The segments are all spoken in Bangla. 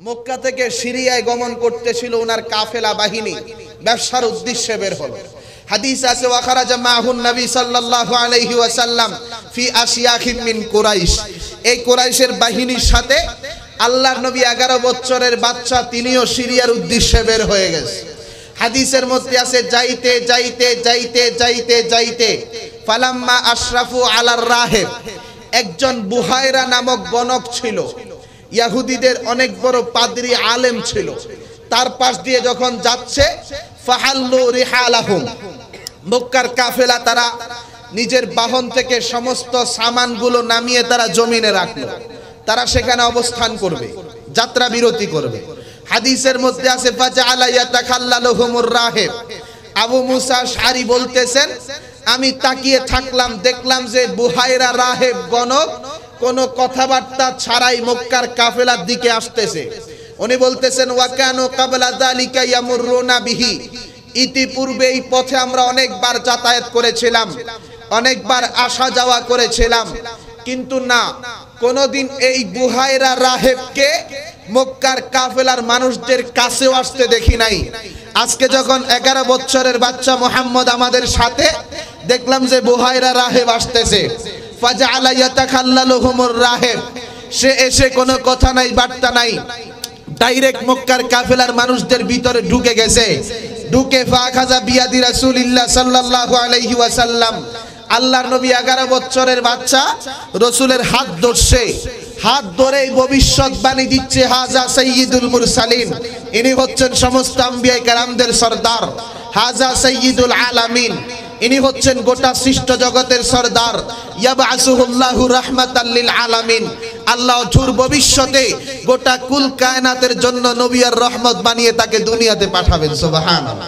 মক্কা থেকে সিরিয়ায় গমন করতেছিল ওনার কাফেলা বাহিনী, ব্যবসার উদ্দেশ্যে বের হলো। হাদিস আছে ওয়া খারাজা মাহুন নবী সাল্লাল্লাহু আলাইহি ওয়াসাল্লাম ফি আশিয়াখিন মিন কুরাইশ। এই কুরাইশের বাহিনীর সাথে আল্লাহর নবী 11 বছরের বাচ্চা তিনিও সিরিয়ার উদ্দেশ্যে বের হয়ে গেছে। হাদিসের মধ্যে আছে যাইতে যাইতে যাইতে যাইতে যাইতে ফালাম্মা আশরাফু আলার রাহিব, একজন বুহায়রা নামক গণক ছিল, ইহুদিদের অনেক বড় পাদ্রী আলেম ছিল। তার পাশ দিয়ে যখন যাচ্ছে ফাহাল্লু রিহালাহুম, মক্কার কাফেলা তারা নিজের বাহন থেকে সমস্ত সামানগুলো নামিয়ে তারা জমিনে রাখলো। তারা সেখানে অবস্থান করবে, যাত্রা বিরতি করবে। হাদিসের মধ্যে আছে ফাজআলা ইয়াতাখাল্লালুহুমুর রাহিব। আবু মুসা আশআরী বলতেছেন, আমি তাকিয়ে থাকলাম, দেখলাম যে বুহায়রা রাহিব গণক কোনো কথাবার্তা ছাড়াই মক্কার কাফেলার দিকে আসতেছে। উনি বলতেছেন ওয়া কানু ক্বাবলা যালিকা ইয়ামুরুনা বিহি, ইতিপূর্বে এই পথে আমরা অনেকবার যাতায়াত করেছিলাম, অনেকবার আসা যাওয়া করেছিলাম, কিন্তু না কোনোদিন এই বুহায়রা রাহিবকে মক্কার কাফেলার মানুষদের কাছেও আসতে দেখি নাই। আজকে যখন 11 বছরের বাচ্চা মুহাম্মদ আমাদের সাথে, দেখলাম যে বুহায়রা রাহিব আসতেছে। ফাজআলা ইয়াতাখাল্লালুহুমুর রাহিব, সে এসে কোনো কথা নাই বার্তা নাই, ডাইরেক্ট মক্কার কাফেলার মানুষদের ভিতরে ঢুকে গেছে। ঢুকে ফাখাযা বিয়াদি রাসূলিল্লাহ সাল্লাল্লাহু আলাইহি ওয়াসাল্লাম, আল্লাহর নবী 11 বছরের বাচ্চা রাসূলের হাত ধরছে। হাত ধরেই ভবিষ্যৎবাণী দিচ্ছে হাজা সাইয়্যিদুল মুরসালিন, ইনি হচ্ছেন সমস্ত আম্বিয়া কেরামদের সরদার। হাজা সাইয়্যিদুল আলামিন, ইনি হচ্ছেন গোটা সৃষ্ট জগতের সরদার। ইয়াবআসুহুল্লাহু রাহমাতাল লিল আলামিন, আল্লাহ ঝুর ভবিষ্যতে গোটা কুল কায়নাতের জন্য নবী আর রহমত বানিয়ে তাকে দুনিয়াতে পাঠাবেন। সুবহানাল্লাহ।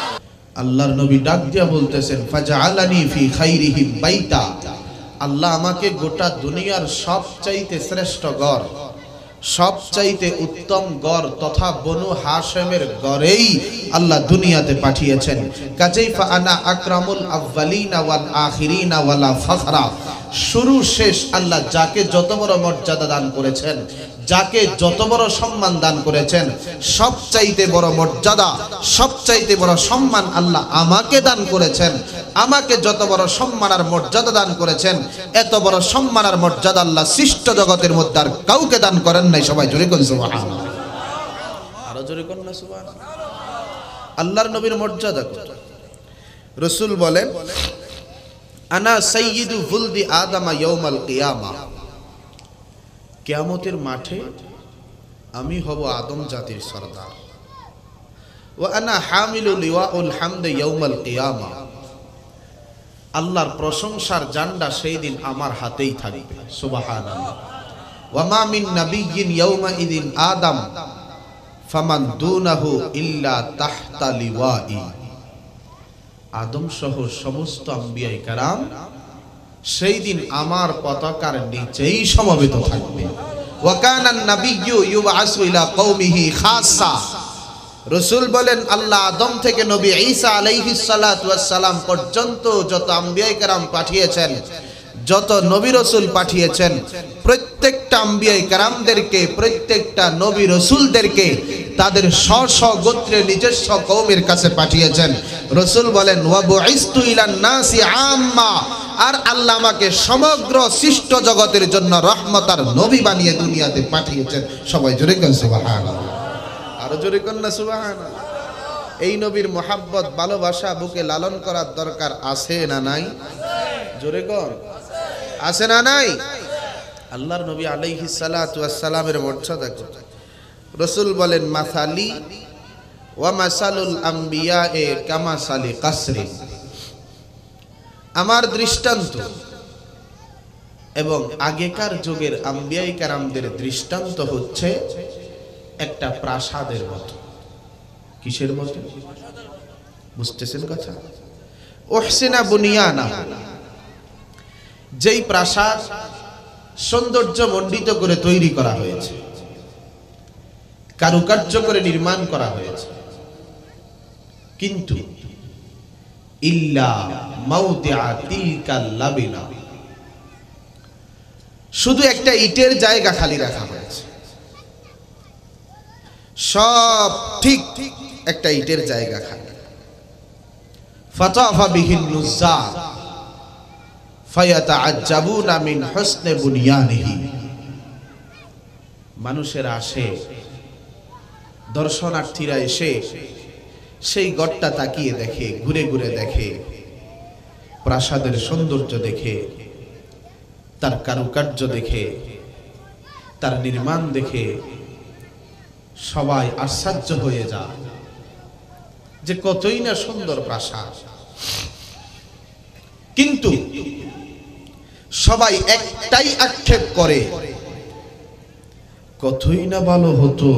আল্লাহর নবী ডাক দিয়া বলতেছেন ফাজআলানি ফি খাইরিহিম বাইতা, আল্লাহ আমাকে গোটা দুনিয়ার সবচাইতে শ্রেষ্ঠ গড়, সবচাইতে উত্তম গড় তথা বনু হাশেমের গড়েই আল্লাহ দুনিয়াতে পাঠিয়েছেন। কাজেই ফাআনা আকরামুল আউয়ালিনা ওয়াল আখিরিনা ওয়ালা ফখরা, শুরু শেষ আল্লাহ যাকে যত বড় মর্যাদা দান করেছেন, যাকে যত বড় সম্মান দান করেছেন, সবচাইতে বড় মর্যাদা, সবচাইতে বড় সম্মান আল্লাহ আমাকে দান করেছেন। আমাকে যত বড় সম্মান আর মর্যাদা দান করেছেন, এত বড় সম্মান আর মর্যাদা আল্লাহ সৃষ্ট জগতের মধ্যে আর কাউকে দান করেন নাই। সবাই জোরে কোন সুবহানাল্লাহ, আরো জোরে কোন না সুবহানাল্লাহ। আল্লাহর নবীর মর্যাদা কত। রাসূল বলেন আনা সাইয়্যিদু ফুলদি আদামা ইয়াউমাল কিয়ামা, কিয়ামতের মাঠে আমি হব আদম জাতির সরদার। ওয়া আনা হামিলু লিওয়াউল হামদ ইয়াউমাল কিয়ামা, আল্লাহর প্রশংসার জান্ডা সেই দিন আমার হাতেই থাকবে। সুবহানাল্লাহ। ওয়া মা মিন নাবিয়্যিন ইয়াউমা ইদিন আদম ফামান দুনাহু ইল্লা তাহতা লিওয়াই, আদম সহ সমস্ত আম্বিয়া কেরাম সেই দিন আমার পতাকার নিচেই সমবেত থাকবে। ওয়া কানান নাবিয়্যু ইউবআসু ইলা কওমিহি খাসা, রাসূল বলেন আল্লাহ আদম থেকে নবী ঈসা আলাইহিস সালাতু ওয়াস সালাম পর্যন্ত যত আম্বিয়া কেরাম পাঠিয়েছেন, যত নবী রাসূল পাঠিয়েছেন, প্রত্যেকটা আম্বিয়া কেরামদেরকে, প্রত্যেকটা নবী রাসূলদেরকে তাদের স্ব গোত্রের নিজস্ব কওমের কাছে পাঠিয়েছেন। রাসূল বলেন ওয়া বুইস্তু ইলান নাসি আম্মা, আর আল্লাহ আমাকে সমগ্র সৃষ্ট জগতের জন্য রহমত আর নবী বানিয়ে দুনিয়াতে পাঠিয়েছেন। সবাই জোরে কোন সুবহানাল্লাহ, আরো জোরে কোন না সুবহানাল্লাহ। এই নবীর মোহাব্বত ভালোবাসা বুকে লালন করার দরকার আছে না নাই? জোরে কোন আছে না নাই? আল্লাহর নবী আলাইহিস সালাতু ওয়াস সালামের মর্যাদা কত। রাসূল বলেন মাসালি ওয়া মাসালুল আমবিয়ায়ে কামাসালি কাসরি, আমার দৃষ্টান্ত এবং আগেকার যুগের আম্বিয়ায়ে কেরামদের দৃষ্টান্ত হচ্ছে একটা প্রাসাদের মতো। কিসের মতো? বুঝতেছেন কথা? উহসিনা বুনিয়ানা, যেই প্রাসাদ সৌন্দর্য মণ্ডিত করে তৈরি করা হয়েছে, কারুকার্য করে নির্মাণ করা হয়েছে, কিন্তু ইল্লা মাউদিআ তিলকাল লাবিনা, শুধু একটা ইটের জায়গা খালি রাখা হয়েছে। সব ঠিক একটা ইটের জায়গা খালি। ফাতাফা বিহিন নুজ্জার ফায়াতাআজ্জাবুনা মিন হুসনি বুনিয়ানিহি। মানুষেরা আসে, দর্শনার্থীরা এসে সেই গড়টা তাকিয়ে দেখে, ঘুরে ঘুরে দেখে, প্রাসাদের সৌন্দর্য দেখে, তার কারুকার্য দেখে, তার নির্মাণ দেখে সবাই আশ্চর্য হয়ে যায় যে কতই না সুন্দর প্রাসাদ। কিন্তু সবাই একটাই আক্ষেপ করে, কতই না ভালো হতো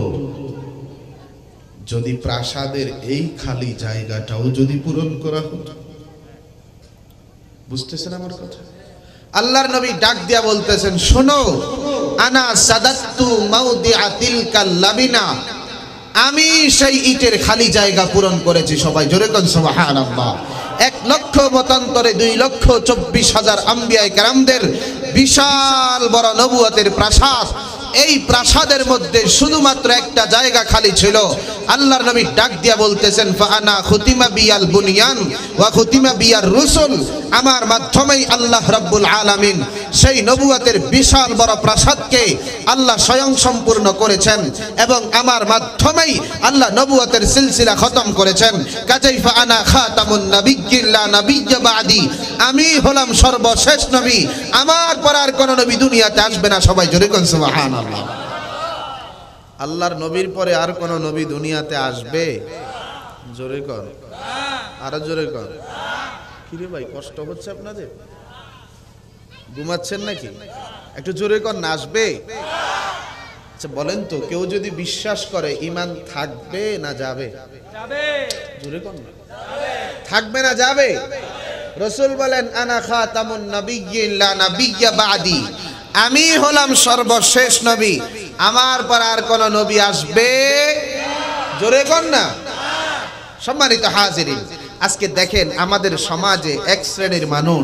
যদি প্রাসাদের এই খালি জায়গাটাও যদি পূরণ করা হতো। বুঝতেছেন আমার কথা? আল্লাহর নবী ডাক দিয়া বলতেছেন, শোনো, আনা সাদাতু মাউদিআ তিলকাল লাবিনা, আমি সেই ইটের খালি জায়গা পূরণ করেছি। সবাই জোরে কোন সুবহানাল্লাহ। 1 লক্ষ মতান্তরে 2,24,000 আম্বিয়া কেরামদের বিশাল বড় নবুয়তের প্রাসাদ, এই প্রাসাদের মধ্যে শুধুমাত্র একটা জায়গা খালি ছিল। আল্লাহর নবী ডাক দিয়া বলতেছেন, ফাআনা খুতিমা বিয়াল বুনিয়ান ওয়া খুতিমা বিয়ার রুসুল, আমার মাধ্যমেই আল্লাহ রাব্বুল আলামিন সেই নবুয়তের বিশাল বড় প্রাসাদকে আল্লাহ স্বয়ং সম্পূর্ণ করেছেন এবং আমার মাধ্যমেই আল্লাহ নবুয়তের সিলসিলা খতম করেছেন। কাজেই ফাআনা খাতামুন নাবিয়্যিন লা নাবিয়্যা বাদি, আমি হলাম সর্বশেষ নবী, আমার পর আর কোন নবী দুনিয়াতে আসবে না। সবাই জোরে কোন সুবহানাল্লাহ। আল্লাহর নবীর পরে আর কোন নবী দুনিয়াতে আসবে? জোরে কর, আরো জোরে কর। কিরে ভাই, কষ্ট হচ্ছে আপনাদের? ঘুমাচ্ছেন নাকি? একটু জোরে কর না, আসবে? আচ্ছা বলেন তো, কেউ যদি বিশ্বাস করে ঈমান থাকবে না যাবে? যাবে। জোরে কর না, থাকবে না যাবে? রাসূল বলেন, আনা খাতামুন নাবিয়্যিন লা নাবিয়্যা বাদি, আমি হলাম সর্বশেষ নবী, আমার পর আর কোন নবী আসবে? জোরে কর না। সম্মানিত হাজিরিন, আজকে দেখেন আমাদের সমাজে এক শ্রেণীর মানুষ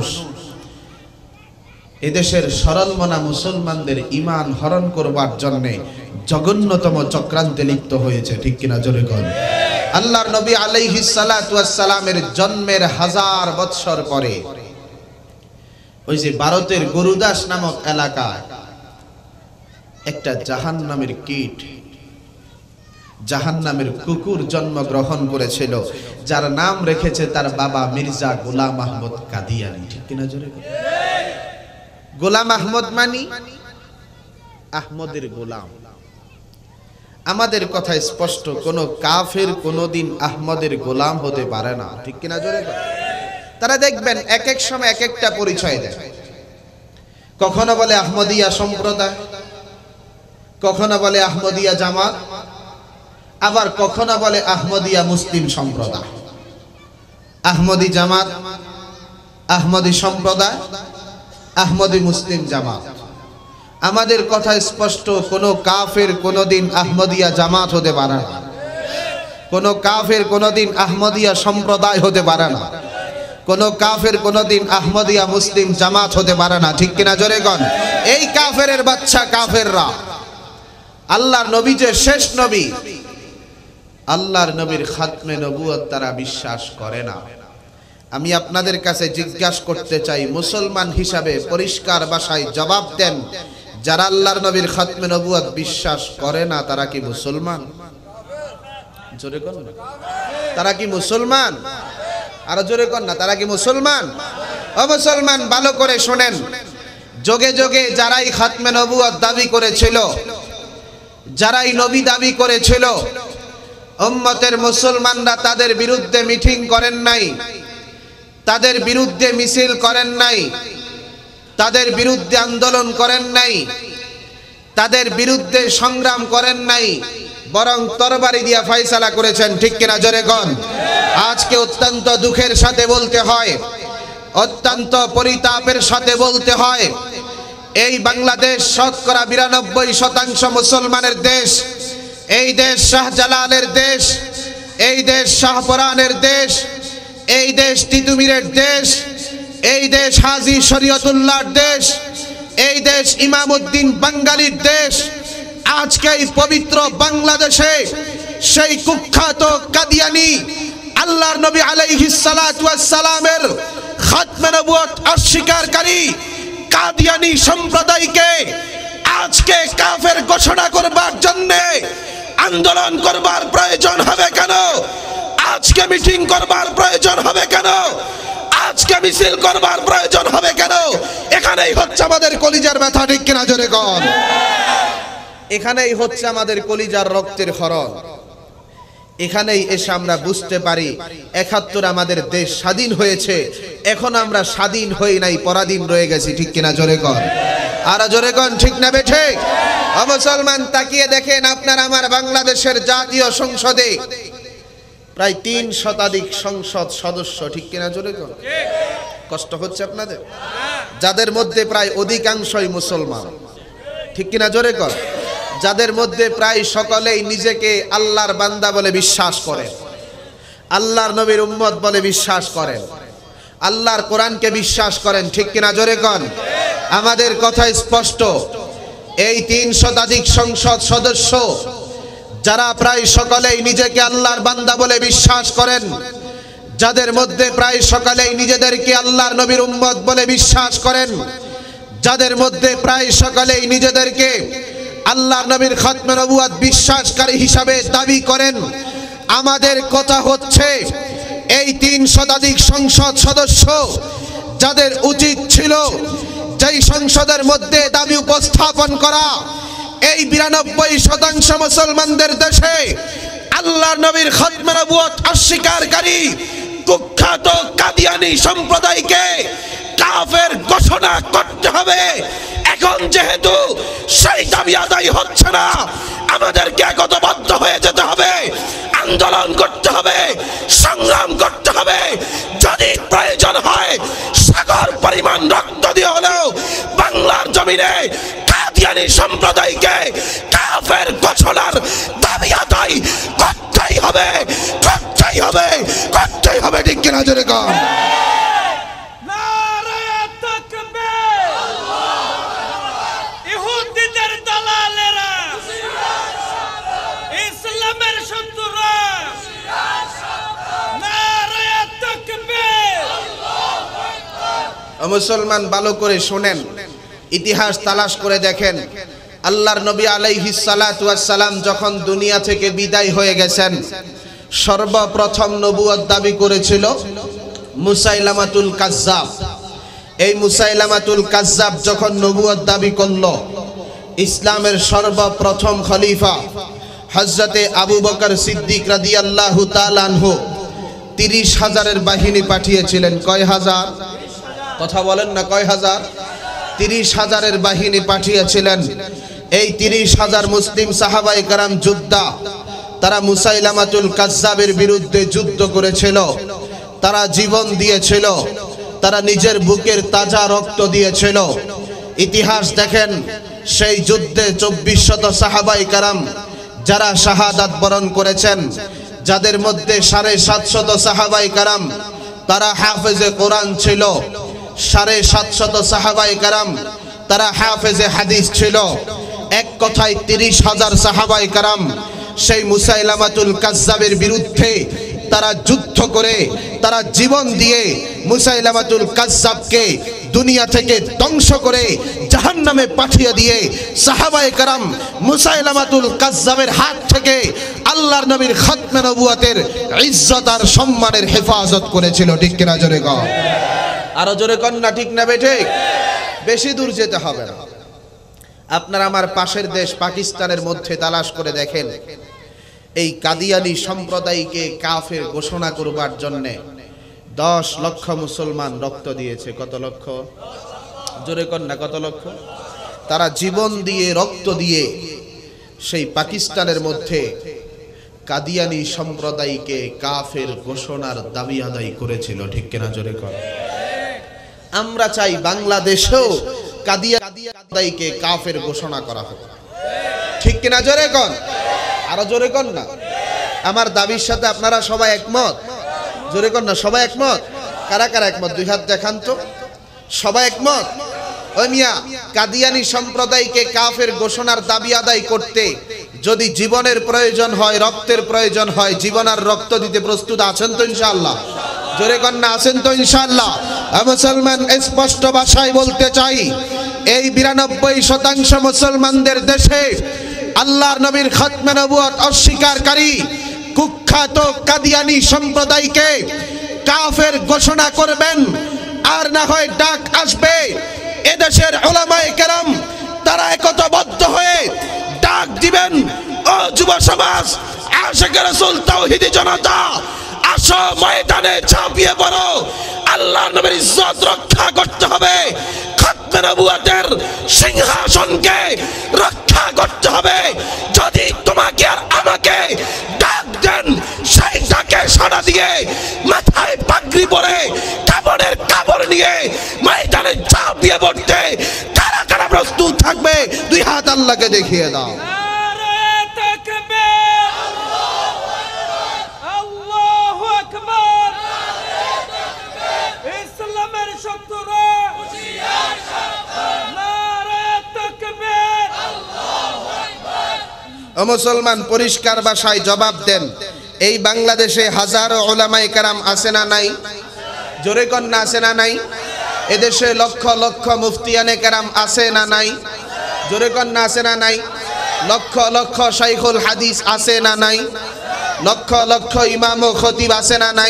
এদেশের সরলমনা মুসলমানদের ঈমান হরণ করবার জন্য জঘন্যতম চক্রান্তে লিপ্ত হয়েছে, ঠিক কিনা? জোরে কর। আল্লাহর নবী আলাইহিস সালাতু ওয়াস সালামের জন্মের 1000 বৎসর পরে ওই যে ভারতের গুরুদাস নামক এলাকায় একটা জাহান্নামের কীট, জাহান্নামের কুকুর জন্মগ্রহণ করেছিল, যার নাম রেখেছে তার বাবা মির্জা গোলাম আহমদ কাদিয়ানী, ঠিক কিনা? জোরে কর। গোলাম আহমদ মানি আহমদের গোলাম। আমাদের কথা স্পষ্ট, কোন কাফের কোনদিন আহমদের গোলাম হতে পারে না, ঠিক কিনা? জোরে কর। তারা দেখবেন এক এক সময় এক একটা পরিচয় দেয়। কখনো বলে আহমদিয়া সম্প্রদায়, কখনো বলে আহমদিয়া জামাত, আবার কখনো বলে আহমদিয়া মুসলিম সম্প্রদায়। আহমদি জামাত, আহমদি সম্প্রদায়, আহমদি মুসলিম জামাত। আমাদের কথা স্পষ্ট, কোন কাফের কোনদিন আহমদিয়া জামাত হতে পারে না, কোন কাফের কোনদিন আহমদিয়া সম্প্রদায় হতে পারে না, কোন কাফের কোনদিন আহমদিয়া মুসলিম জামাত হতে পারে না, ঠিক কিনা? জোরে কন। এই কাফেরের বাচ্চা কাফেররা আল্লাহর নবী যে শেষ নবী, আল্লাহর নবীর খাতমে নবুয়ত তারা বিশ্বাস করে না। আমি আপনাদের কাছে জিজ্ঞাসা করতে চাই, মুসলমান হিসাবে পরিষ্কার ভাষায় জবাব দেন, যারা আল্লাহর নবীর খাতমে নবুয়ত বিশ্বাস করে না তারা কি মুসলমান? জোরে কর না, তারা কি মুসলমান? আরো জোরে কর না, তারা কি মুসলমান? ও মুসলমান, ভালো করে শুনেন, যোগে যোগে যারাই খাতমে নবুয়ত দাবি করেছিল, যারাই নবী দাবি করেছিল, উম্মতের মুসলমানরা তাদের বিরুদ্ধে মিটিং করেন নাই, তাদের বিরুদ্ধে মিছিল করেন নাই, তাদের বিরুদ্ধে আন্দোলন করেন নাই, তাদের বিরুদ্ধে সংগ্রাম করেন নাই, বরং তরবারি দিয়া ফয়সালা করেছেন, ঠিক কিনা? জোরে কন। আজকে অত্যন্ত দুঃখের সাথে বলতে হয়, অত্যন্ত পরিতাপের সাথে বলতে হয়, এই বাংলাদেশ শতকরা 92% মুসলমানের দেশ। এই দেশ শাহজালালের দেশ, এই দেশ শাহপরানের দেশ, এই দেশ তিতুমিরের দেশ, এই দেশ হাজী শরীয়তুল্লাহর দেশ, এই দেশ ইমামউদ্দিন বাঙ্গালীর দেশ। আজকে এই পবিত্র বাংলাদেশে সেই কুখ্যাত কাদিয়ানি আল্লাহর নবী আলাইহিস সালাতু ওয়াস সালামের খাতমে নবুয়ত অস্বীকারী কাদিয়ানি সম্প্রদায়কে আজকে কাফের ঘোষণা করবার জন্য আন্দোলন করবার প্রয়োজন হবে কেন? আজকে মিটিং করবার প্রয়োজন হবে কেন? আজকে মিছিল করবার প্রয়োজন হবে কেন? এখানেই হচ্ছে আমাদের কলিজার ব্যথা, ঠিক কিনা জোরে কোন? এখানেই হচ্ছে আমাদের কলিজার রক্তের ক্ষরণ। এখানেই এসে আমরা বুঝতে পারি ৭১ আমাদের দেশ স্বাধীন হয়েছে, এখন আমরা স্বাধীন হই নাই, পরাধীন রয়ে গেছি, ঠিক কিনা জোরে কোন? আর জোরে কোন, ঠিক না বেঠে? মুসলমান তাকিয়ে দেখেন আপনার আমার বাংলাদেশের জাতীয় সংসদে প্রায় ৩ শতাধিক সংসদ সদস্য, ঠিক কিনা জোরে কোন? কষ্ট হচ্ছে আপনাদের? যাদের মধ্যে প্রায় অধিকাংশই মুসলমান, ঠিক কিনা জোরে কোন? যাদের মধ্যে প্রায় সকলেই নিজেকে আল্লাহর বান্দা বলে বিশ্বাস করেন, আল্লাহর নবীর উম্মত বলে বিশ্বাস করেন, আল্লাহর কোরআনকে বিশ্বাস করেন, ঠিক কিনা জোরে কোন? আমাদের কথা স্পষ্ট, এই ৩ শতাধিক সংসদ সদস্য যারা প্রায় সকলেই নিজেকে আল্লাহর বান্দা বলে বিশ্বাস করেন, যাদের মধ্যে প্রায় সকলেই নিজেদেরকে আল্লাহর নবীর উম্মত বলে বিশ্বাস করেন, যাদের মধ্যে প্রায় সকলেই নিজেদেরকে আল্লাহর নবীর খাতমে নবুয়ত বিশ্বাসকারী হিসাবে দাবি করেন, আমাদের কথা হচ্ছে এই ৩ শতাধিক সংসদ সদস্য যাদের উচিত ছিল যেই সংসদের মধ্যে দাবি উপস্থাপন করা এই ৯২% মুসলমানদের দেশে আল্লাহর নবীর খাতমে নবুয়ত অস্বীকারী কুখ্যাত কাদিয়ানি সম্প্রদায়কে কাফের ঘোষণা করতে হবে। এখন যেহেতু সেই দাবি আদায় হচ্ছে না, আমাদেরকে একতাবদ্ধ হয়ে যেতে হবে, আন্দোলন করতে হবে, সংগ্রাম করতে হবে, যদি প্রয়োজন হয় সাগর পরিমাণ রক্ত দিয়ে হলেও বাংলার জমিনে কাদিয়ানি সম্প্রদায়কে কাফের ঘোষণার দাবি আদায় করতেই হবে, করতেই হবে, করতেই হবে, ঠিক কিনা জোরে কোন? মুসলমান ভালো করে শুনেন, ইতিহাস তালাশ করে দেখেন, আল্লাহর নবী আলাইহিস সালাতু ওয়াস সালাম যখন দুনিয়া থেকে বিদায় হয়ে গেছেন, সর্বপ্রথম নবুয়ত দাবি করেছিল মুসাইলামাতুল কাজ্জাব। এই মুসাইলামাতুল কাজ্জাব যখন নবুয়ত দাবি করলো, ইসলামের সর্বপ্রথম খলিফা হযরতে আবু বকর সিদ্দিক রাদিয়াল্লাহু তাআলা আনহু ৩০,০০০-এর বাহিনী পাঠিয়েছিলেন। কয় হাজার? কথা বলেন না, কয় হাজার? ৩০,০০০-এর বাহিনী পাঠিয়েছিলেন। এই ৩০,০০০ মুসলিম সাহাবায়ে কেরাম যোদ্ধা, তারা মুসাইলামাতুল কাজ্জাবের বিরুদ্ধে যুদ্ধ করেছিল, তারা জীবন দিয়েছিল, তারা নিজের বুকের তাজা রক্ত দিয়েছিল। ইতিহাস দেখেন, সেই যুদ্ধে ২৪০০ সাহাবায়ে কেরাম যারা শাহাদাত বরণ করেছেন, যাদের মধ্যে ৭৫০ সাহাবায়ে কেরাম তারা হাফেজে কোরআন ছিল, ৭৫০ সাহাবায়ে কেরাম তারা হাফেজে হাদিস ছিল। এক কথায় ৩০,০০০ সাহাবায়ে কেরাম সেই মুসাইলামাতুল কাজ্জাবের বিরুদ্ধে তারা যুদ্ধ করে, তারা জীবন দিয়ে মুসাইলামাতুল কাজ্জাবকে দুনিয়া থেকে ধ্বংস করে জাহান্নামে পাঠিয়ে দিয়ে সাহাবায়ে কেরাম মুসাইলামাতুল কাজ্জাবের হাত থেকে আল্লাহর নবীর খাতমে নবুয়তের ইজ্জত আর সম্মানের হেফাজত করেছিল, ঠিক কিনা জোরে কন? আরো জোরে কন না, ঠিক না বেঠে? বেশি দূর যেতে হবে না, আপনার আমার পাশের দেশ পাকিস্তানের মধ্যে তালাশ করে দেখেন, এই কাদিয়ানি সম্প্রদায়কে কাফের ঘোষণা করবার জন্য 10 লক্ষ মুসলমান রক্ত দিয়েছে। কত লক্ষ? জোরে কন না, কত লক্ষ? তারা জীবন দিয়ে, রক্ত দিয়ে সেই পাকিস্তানের মধ্যে কাদিয়ানি সম্প্রদায়কে কাফের ঘোষণার দাবি আদায় করেছিল, ঠিক কিনা জোরে কন? আমরা চাই বাংলাদেশেও কাদিয়ানিকে কাফের ঘোষণা করা হোক, ঠিক কিনা জোরে কন? আরো জোরে কন না। আমার দাবির সাথে আপনারা সবাই একমত? জোরে কন না, সবাই একমত? কারা কারা একমত? 2 হাত দেখান তো। সবাই একমত? ওই মিয়া, কাদিয়ানী সম্প্রদায়কে কাফের ঘোষণার দাবি আদায় করতে যদি জীবনের প্রয়োজন হয়, রক্তের প্রয়োজন হয়, জীবন আর রক্ত দিতে প্রস্তুত আছেন তো ইনশাআল্লাহ? জোরে কন্যা আছেন তো ইনশাআল্লাহ? মুসলমান স্পষ্ট ভাষায় বলতে চাই, এই 92% মুসলমানদের দেশে আল্লাহর নবীর খাতমে নবুয়ত অস্বীকারী কুখ্যাত কাদিয়ানী সম্প্রদায়কে কাফের ঘোষণা করবেন, আর না হয় ডাক আসবে এদেশের উলামায়ে কেরাম তারা একতাবদ্ধ হয়ে ডাক দিবেন, ও যুব সমাজ, আশিকে রাসূল, তাওহীদি জনতা, আসো ময়দানে ঝাঁপিয়ে পড়ো। আল্লাহর নবীর ইজ্জত রক্ষা করতে হবে, খাতমে নবুয়তের সিংহাসনকে রক্ষা করতে হবে। যদি তোমাকে আর আমাকে ডাক দেন, সেই ডাকে সাড়া দিয়ে মাথায় পাগড়ি পরে কাপড়ের কাপড় নিয়ে ময়দানে ঝাঁপিয়ে পড়তে কারা কারা প্রস্তুত থাকবে? দুই হাত আল্লাহকে দেখিয়ে দাও। মুসলমান পরিষ্কার ভাষায় জবাব দেন, এই বাংলাদেশে হাজারো উলামায়ে কেরাম আছে না নাই? জোরে কন্যা আছে না নাই? এদেশে লক্ষ লক্ষ মুফতিয়ানে কেরাম আছে না নাই? জোরে কন্যা আছে না নাই? লক্ষ লক্ষ শাইখুল হাদিস আছে না নাই? লক্ষ লক্ষ ইমাম ও খতিব আছে না নাই?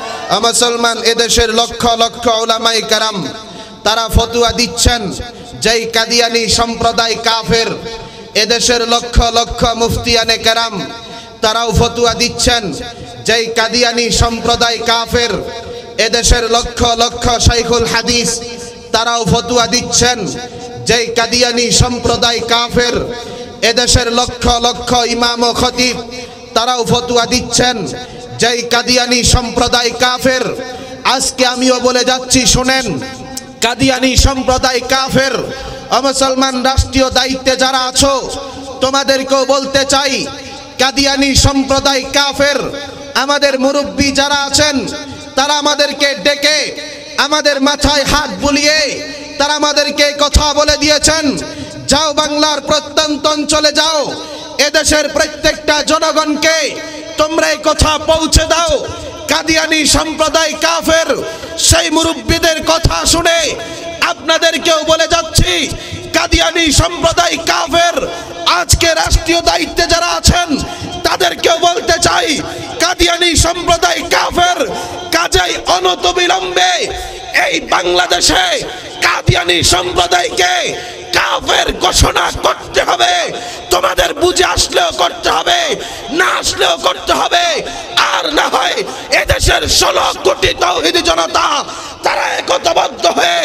মুসলমান এদেশের লক্ষ লক্ষ উলামায়ে কেরাম তারা ফতোয়া দিচ্ছেন যেই কাদিয়ানী সম্প্রদায় কাফের। এদেশের লক্ষ লক্ষ মুফতিয়ানে কেরাম তারাও ফতোয়া দিচ্ছেন যেই কাদিয়ানী সম্প্রদায় কাফের। এদেশের লক্ষ লক্ষ শাইখুল হাদিস তারাও ফতোয়া দিচ্ছেন যেই কাদিয়ানী সম্প্রদায় কাফের। এদেশের লক্ষ লক্ষ ইমাম ও খতিব তারাও ফতোয়া দিচ্ছেন যেই কাদিয়ানী সম্প্রদায় কাফের। আজকে আমিও বলে যাচ্ছি, শুনেন, কাদিয়ানী সম্প্রদায় কাফের। মুসলমান রাষ্ট্রীয় দায়িত্বে যারা আছো, তোমাদেরকেও বলতে চাই, কাদিয়ানী সম্প্রদায় কাফের। আমাদের মুরব্বী যারা আছেন তারা আমাদেরকে ডেকে আমাদের মাথায় হাত বুলিয়ে তারা আমাদেরকে কথা বলে দিয়েছেন, যাও বাংলার প্রত্যন্ত অঞ্চলে যাও, এদেশের প্রত্যেকটা জনগণকে তোমরা এই কথা পৌঁছে দাও, কাদিয়ানী সম্প্রদায় কাফের। সেই মুরব্বীদের কথা শুনে আপনাদেরকেও বলে যাচ্ছি, কাদিয়ানী সম্প্রদায় কাফের। আজকে রাষ্ট্রীয় দায়িত্বে যারা আছেন তাদেরকেও বলতে চাই, কাদিয়ানী সম্প্রদায় কাফের। কাজেই অনতিবিলম্বে এই বাংলাদেশে কাদিয়ানী সম্প্রদায়কে কাফের ঘোষণা করতে হবে। তোমাদের বুঝে আসলেও করতে হবে, না আসলেও করতে হবে। আর না হয় এদেশের 16 কোটি তাওহীদি জনতা তারা একতাবদ্ধ হয়ে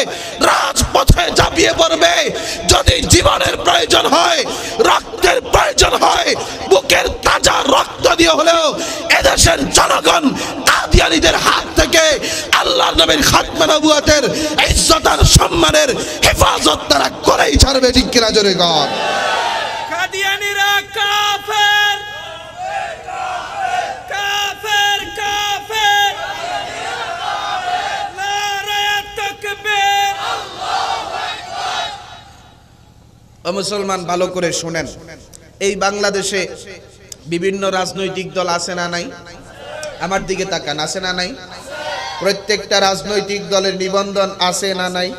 রাজপথে ঝাঁপিয়ে পড়বে। যদি জীবনের প্রয়োজন হয়, রক্তের প্রয়োজন হয়, বুকের তাজা রক্ত দিয়ে হলেও এদেশের জনগণ কাদিয়ানীদের হাত থেকে আল্লাহর নবীর খাতমে নবুয়তের ইজ্জত আর সম্মানের হেফাজত তারা করেই ছাড়বে। ঠিক কিনা? জোরে কর। কাদিয়ানীরা কাফের, কাফের, কাফের, নারায়ে তাকবীর, আল্লাহু আকবার। মুসলমান ভালো করে শুনেন, এই বাংলাদেশে বিভিন্ন রাজনৈতিক দল আছে না নাই? আমার দিকে তাকান, আছে না নাই? প্রত্যেকটা রাজনৈতিক দলের নিবন্ধন আছে না নাই?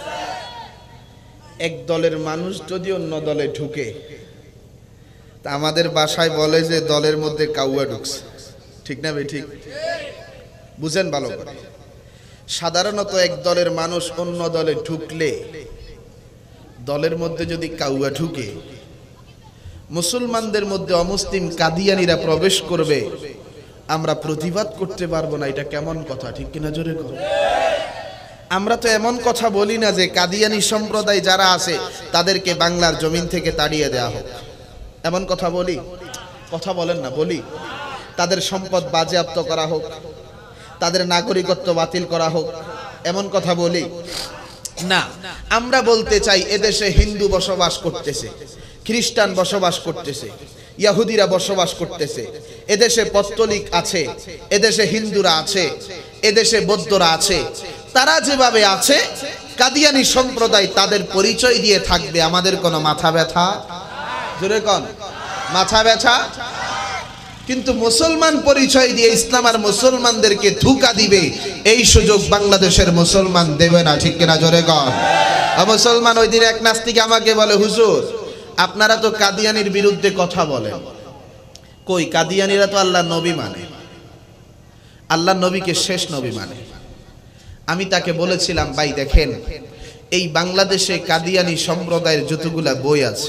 এক দলের মানুষ যদি অন্য দলে ঢুকে, তা আমাদের বাসায় বলে যে দলের মধ্যে কাউয়া ঢুকছে। ঠিক না ভাই? ঠিক বুঝেন ভালো করে। সাধারণত এক দলের মানুষ অন্য দলে ঢুকলে, দলের মধ্যে যদি কাউয়া ঢুকে, মুসলমানদের মধ্যে অমুসলিম কাদিয়ানীরা প্রবেশ করবে, আমরা প্রতিবাদ করতে পারবো না। এটা কেমন কথা? ঠিক কিনা? জোরে করো। আমরা তো এমন কথা বলি না যে কাদিয়ানী সম্প্রদায় যারা আছে তাদেরকে বাংলার জমিন থেকে তাড়িয়ে দেওয়া হোক, এমন কথা বলি? কথা বলেন না, বলি তাদের সম্পদ বাজেয়াপ্ত করা হোক, তাদের নাগরিকত্ব বাতিল করা হোক, এমন কথা বলি না। আমরা বলতে চাই, এদেশে হিন্দু বসবাস করতেছে, খ্রিস্টান বসবাস করতেছে, ইহুদিরা বসবাস করতেছে, এদেশে পত্তলিক আছে, এদেশে হিন্দুরা আছে, এদেশে বৌদ্ধরা আছে। তারা যেভাবে আছে কাদিয়ানি সম্প্রদায় তাদের পরিচয় দিয়ে থাকবে, আমাদের কোনো মাথা ব্যথা, জোরে কোন মাথা ব্যথা। কিন্তু মুসলমান পরিচয় দিয়ে ইসলাম আর মুসলমানদেরকে ধোঁকা দিবে, এই সুযোগ বাংলাদেশের মুসলমান দেবে না, ঠিক কিনা জোরে কোন। মুসলমান ওই দিন এক নাস্তিক আমাকে বলে, হুজুর আপনারা তো কাদিয়ানির বিরুদ্ধে কথা বলেন, কই কাদিয়ানিরা তো আল্লাহর নবী মানে, আল্লাহর নবীকে শেষ নবী মানে। আমি তাকে বলেছিলাম, ভাই দেখেন এই বাংলাদেশে কাদিয়ানি সম্প্রদায়ের যতগুলা বই আছে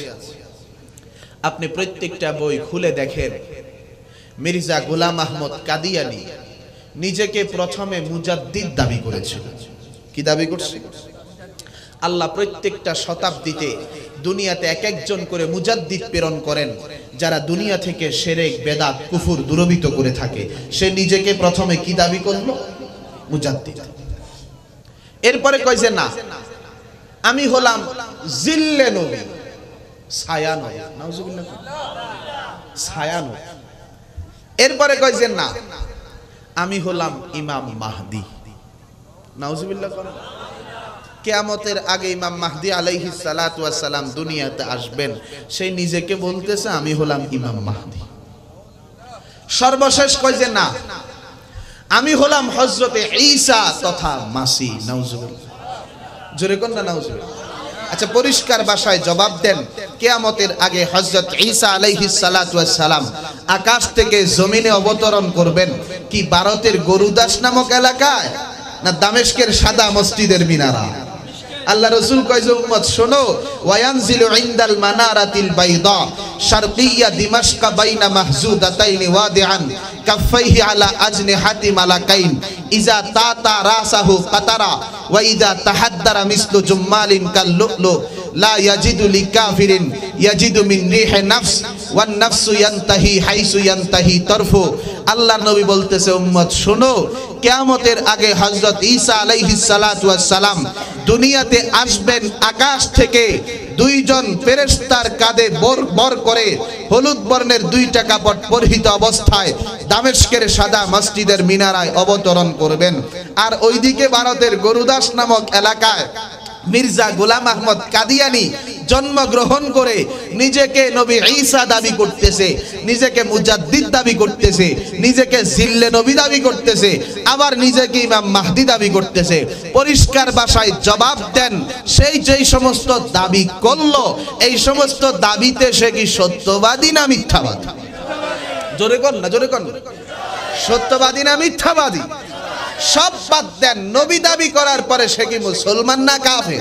আপনি প্রত্যেকটা বই খুলে দেখেন, মির্জা গোলাম আহমদ কাদিয়ানি নিজেকে প্রথমে মুজাদ্দিদ দাবি করেছিল। কি দাবি করছে? আল্লাহ প্রত্যেকটা শতাব্দীতে দুনিয়াতে এক একজন করে মুজাদ্দিদ প্রেরণ করেন, যারা দুনিয়া থেকে শিরক বেদাত কুফর দূরীভূত করে থাকে। সে নিজেকে প্রথমে কি দাবি করলো? মুজাদ্দিদ। এরপরে কয় যে না, আমি হলাম জিল্লে নবী, ছায়া নবী, নাউজুবিল্লাহ, ছায়া নবী। এরপরে কয় যে না, আমি হলাম ইমাম মাহদি, নাউজুবিল্লাহ। কিয়ামতের আগে ইমাম মাহদি আলাইহিস সালাতু ওয়াস সালাম দুনিয়াতে আসবেন, সেই নিজেকে বলতেছে আমি হলাম ইমাম মাহদি। সর্বশেষ কয় যে না, আমি হলাম হযরতে ঈসা তথা মাসি, নাউজুবিল্লাহ। জোরে কোন না নাউজুবিল্লাহ। আচ্ছা পরিষ্কার ভাষায় জবাব দেন, কিয়ামতের আগে হযরত ঈসা আলাইহিস সালাতু ওয়াস সালাম আকাশ থেকে জমিনে অবতরণ করবেন কি ভারতের গরুদাস নামক এলাকায়, না দামেস্কের সাদা মসজিদের মিনারা? আল্লাহ রাসূল কয় যে উম্মত শোনো, ওয়ায়ানজিলু ইনদাল মানারাতিল বাইদা শারকিয়্যা দিমাশক বাইনা মাহজুদাতাইন ওয়াদিআন কাফাইহি আলা আজনিহাতি মালাকাইন ইজা তাতা রাসাহু কাতারা ওয়া ইজা তাহাদ্দারা মিসলু জুম্মালিন কাল্লুলু লা ইয়াজিদু লিকাফিরিন ইয়াজিদু মিন রিহি নাফস ওয়ান নাফসু ইয়ানতাহি হাইসু ইয়ানতাহি তরফু। আল্লাহর নবী বলতেছে উম্মত শোনো, কিয়ামতের আগে হযরত ঈসা আলাইহিস সালাতু ওয়াস সালাম দুনিয়াতে আসবেন, আকাশ থেকে দুইজন ফেরেশতার কাঁধে বর করে হলুদ বর্ণের দুইটা কাপড় পরিহিত অবস্থায় দামেস্কের সাদা মসজিদের মিনারায় অবতরণ করবেন। আর ওইদিকে ভারতের গরুদাস নামক এলাকায় মির্জা গোলাম আহমদ কাদিয়ানি জন্মগ্রহণ করে নিজেকে নবী ঈসা দাবি করতেছে, নিজেকে মুজাদ্দিদ দাবি করতেছে, নিজেকে জিল্লে নবী দাবি করতেছে, আবার নিজেকে ইমাম মাহদি দাবি করতেছে। পরিষ্কার ভাষায় জবাব দেন, সেই যেই সমস্ত দাবি করলো এই সমস্ত দাবিতে সে কি সত্যবাদী না মিথ্যাবাদী? জোরে কর না, জোরে কর না। সত্যবাদী না মিথ্যাবাদী? সব বাদ দেন, নবী দাবি করার পরে সে কি মুসলমান না কাফের?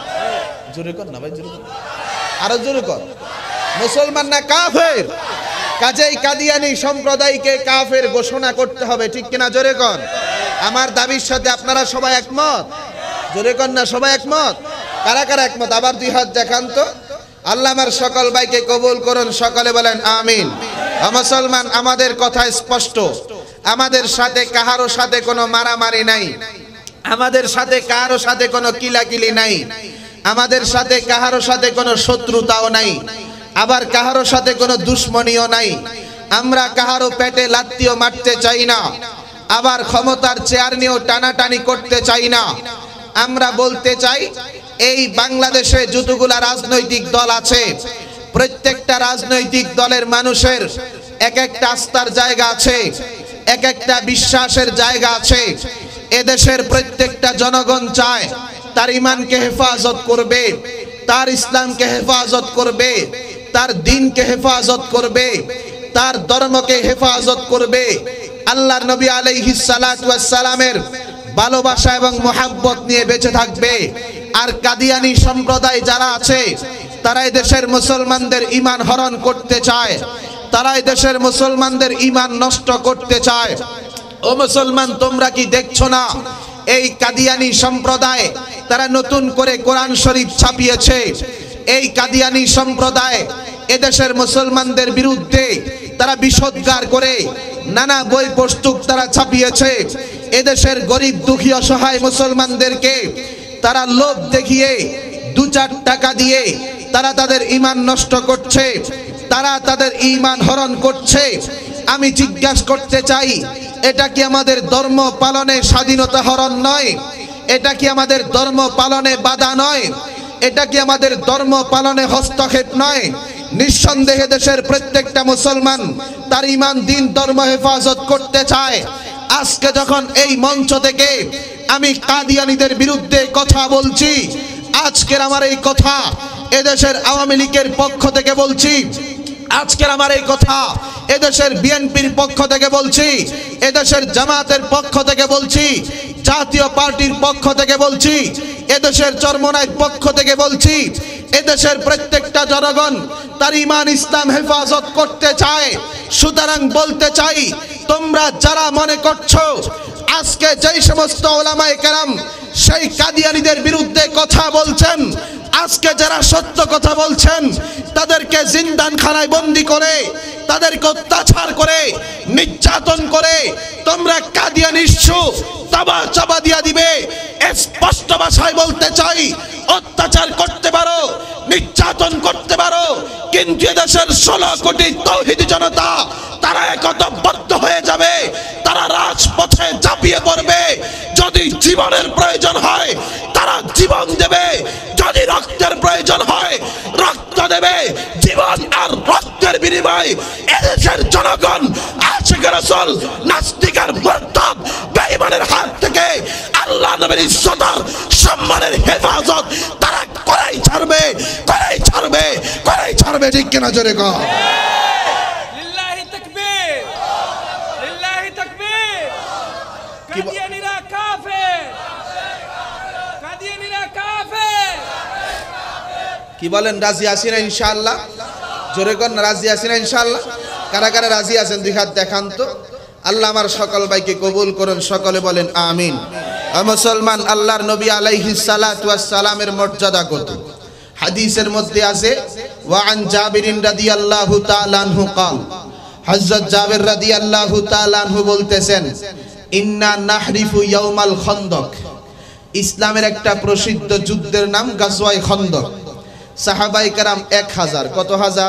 জোরে কর না ভাই, জোরে কর, আরো জোরে কর। মুসলমান না কাফের? কাজেই কাদিয়ানি সম্প্রদায়কে কাফের ঘোষণা করতে হবে, ঠিক কিনা জোরে কর। আমার দাবির সাথে আপনারা সবাই একমত? জোরে কর না, সবাই একমত? কারা কারা একমত? আবার দুই হাত দেখান তো। আল্লাহ আমার সকল ভাইকে কবুল করুন, সকলে বলেন আমিন। মুসলমান, আমাদের কথা স্পষ্ট, আমাদের সাথে কাহারো সাথে কোনো মারামারি নাই, আমাদের সাথে কাহারো সাথে কোনো কিলাকিলি নাই, আমাদের সাথে কাহারো সাথে কোনো শত্রুতাও নাই, আবার কাহারো সাথে কোনো দুশ্মনীও নাই। আমরা কাহারো পেটে লাত্তিও মারতে চাই না, আবার ক্ষমতার চেয়ার নিয়েও টানাটানি করতে চাই না। আমরা বলতে চাই, এই বাংলাদেশে যতগুলা রাজনৈতিক দল আছে, প্রত্যেকটা রাজনৈতিক দলের মানুষের এক একটা আস্থার জায়গা আছে, এক একটা বিশ্বাসের জায়গা আছে। এদেশের প্রত্যেকটা জনগণ চায় তার ঈমানকে হেফাজত করবে, তার ইসলামকে হেফাজত করবে, তার দ্বীনকে হেফাজত করবে, তার ধর্মকে হেফাজত করবে, আল্লাহর নবী আলাইহিস সালাতু ওয়াস সালামের ভালোবাসা এবং মুহাব্বত নিয়ে বেঁচে থাকবে। আর কাদিয়ানি সম্প্রদায় যারা আছে, তারা এই দেশের মুসলমানদের ঈমান হরণ করতে চায়, তারা এই দেশের মুসলমানদের ঈমান নষ্ট করতে চায়। ও মুসলমান, তোমরা কি দেখছো না এই কাদিয়ানি সম্প্রদায় তারা নতুন করে কোরআন শরীফ ছাপিয়েছে? এই কাদিয়ানি সম্প্রদায় এদেশের মুসলমানদের বিরুদ্ধে তারা বিষোদ্গার করে নানা বই পুস্তক তারা ছাপিয়েছে। এদেশের গরিব দুঃখী অসহায় মুসলমানদেরকে তারা লোভ দেখিয়ে 2-4 টাকা দিয়ে তারা তাদের ঈমান নষ্ট করছে, তারা তাদের ঈমান হরণ করছে। আমি জিজ্ঞাসা করতে চাই, এটা কি আমাদের ধর্ম পালনের স্বাধীনতা হরণ নয়? এটা কি আমাদের ধর্ম পালনে বাধা নয়? এটা কি আমাদের ধর্ম পালনে হস্তক্ষেপ নয়? নিঃসন্দেহে দেশের প্রত্যেকটা মুসলমান তার ঈমান, দিন, ধর্ম হেফাজত করতে চায়। আজকে যখন এই মঞ্চ থেকে আমি কাদিয়ানীদের বিরুদ্ধে কথা বলছি, আজকের আমার এই কথা এদেশের আওয়ামী লীগের পক্ষ থেকে বলছি, আজকের আমার এই কথা এদেশের বিএনপির পক্ষ থেকে বলছি, এদেশের জামাতের পক্ষ থেকে বলছি, জাতীয় পার্টির পক্ষ থেকে বলছি, এদেশের চরমনাইর পক্ষ থেকে বলছি। এদেশের প্রত্যেকটা জনগণ তার ঈমান, ইসলাম হেফাজত করতে চায়। সুতরাং বলতে চাই, তোমরা যারা মনে করছো আজকে যেই সমস্ত উলামায়ে কেরাম সেই কাদিয়ানীদের বিরুদ্ধে কথা বলছেন, আজকে যারা সত্য কথা বলছেন তাদেরকে জিন্দানখানায় বন্দী করে, তাদেরকে অত্যাচার করে, নির্যাতন করে তোমরা কাদিয়ানী ইস্যু তাবা চাবা দিয়া দিবে। স্পষ্ট ভাষায় বলতে চাই, অত্যাচার করতে পারো, নির্যাতন করতে পারো, কিন্তু এদেশের 16 কোটি তৌহিদি জনতা তারা একতাবদ্ধ হয়ে যাবে, তারা রাজপথে ঝাঁপিয়ে পড়বে। যদি জীবনের প্রয়োজন হয় তারা জীবন দেবে, যদি রক্তের প্রয়োজন হয় রক্ত দেবে। জীবন আর রক্তের বিনিময়ে এদেশের জনগণ আশিক রাসূল, নাস্তিক আর মুরতাদ বেঈমানের হাত থেকে আল্লাহ নবীর ইজ্জত আর সম্মানের হেফাজত তারা করেই ছাড়বে, করেই ছাড়বে, করেই ছাড়বে। ঠিক কিনা জোরে কও? লিল্লাহি তাকবীর, লিল্লাহি তাকবীর। কাদিয়ানীরা কাফের, কাদিয়ানীরা কাফের। কি বলেন, রাজি আছি না ইনশাআল্লাহ? জোরে কর না, রাজি আছি না ইনশাআল্লাহ? কারা কারা রাজি আছেন দুই হাত দেখান তো। আল্লাহ আমার সকল ভাইকে কবুল করুন, সকলে বলেন আমিন। মুসলমান, আল্লাহর নবী আলাইহিস সালাতু ওয়াস সালামের মর্যাদা কত। হাদিসের মধ্যে আছে, ওয়া আন জাবিরিন রাদিয়াল্লাহু তাআলা আনহু قال, হযরত জাবির রাদিয়াল্লাহু তাআলা আনহু বলতেছেন, ইন্না নাহরিফু ইয়াউমাল খন্দক। ইসলামের একটা প্রসিদ্ধ যুদ্ধের নাম গাজওয়ায়ে খন্দক। সাহাবায়ে কেরাম 1000, কত হাজার?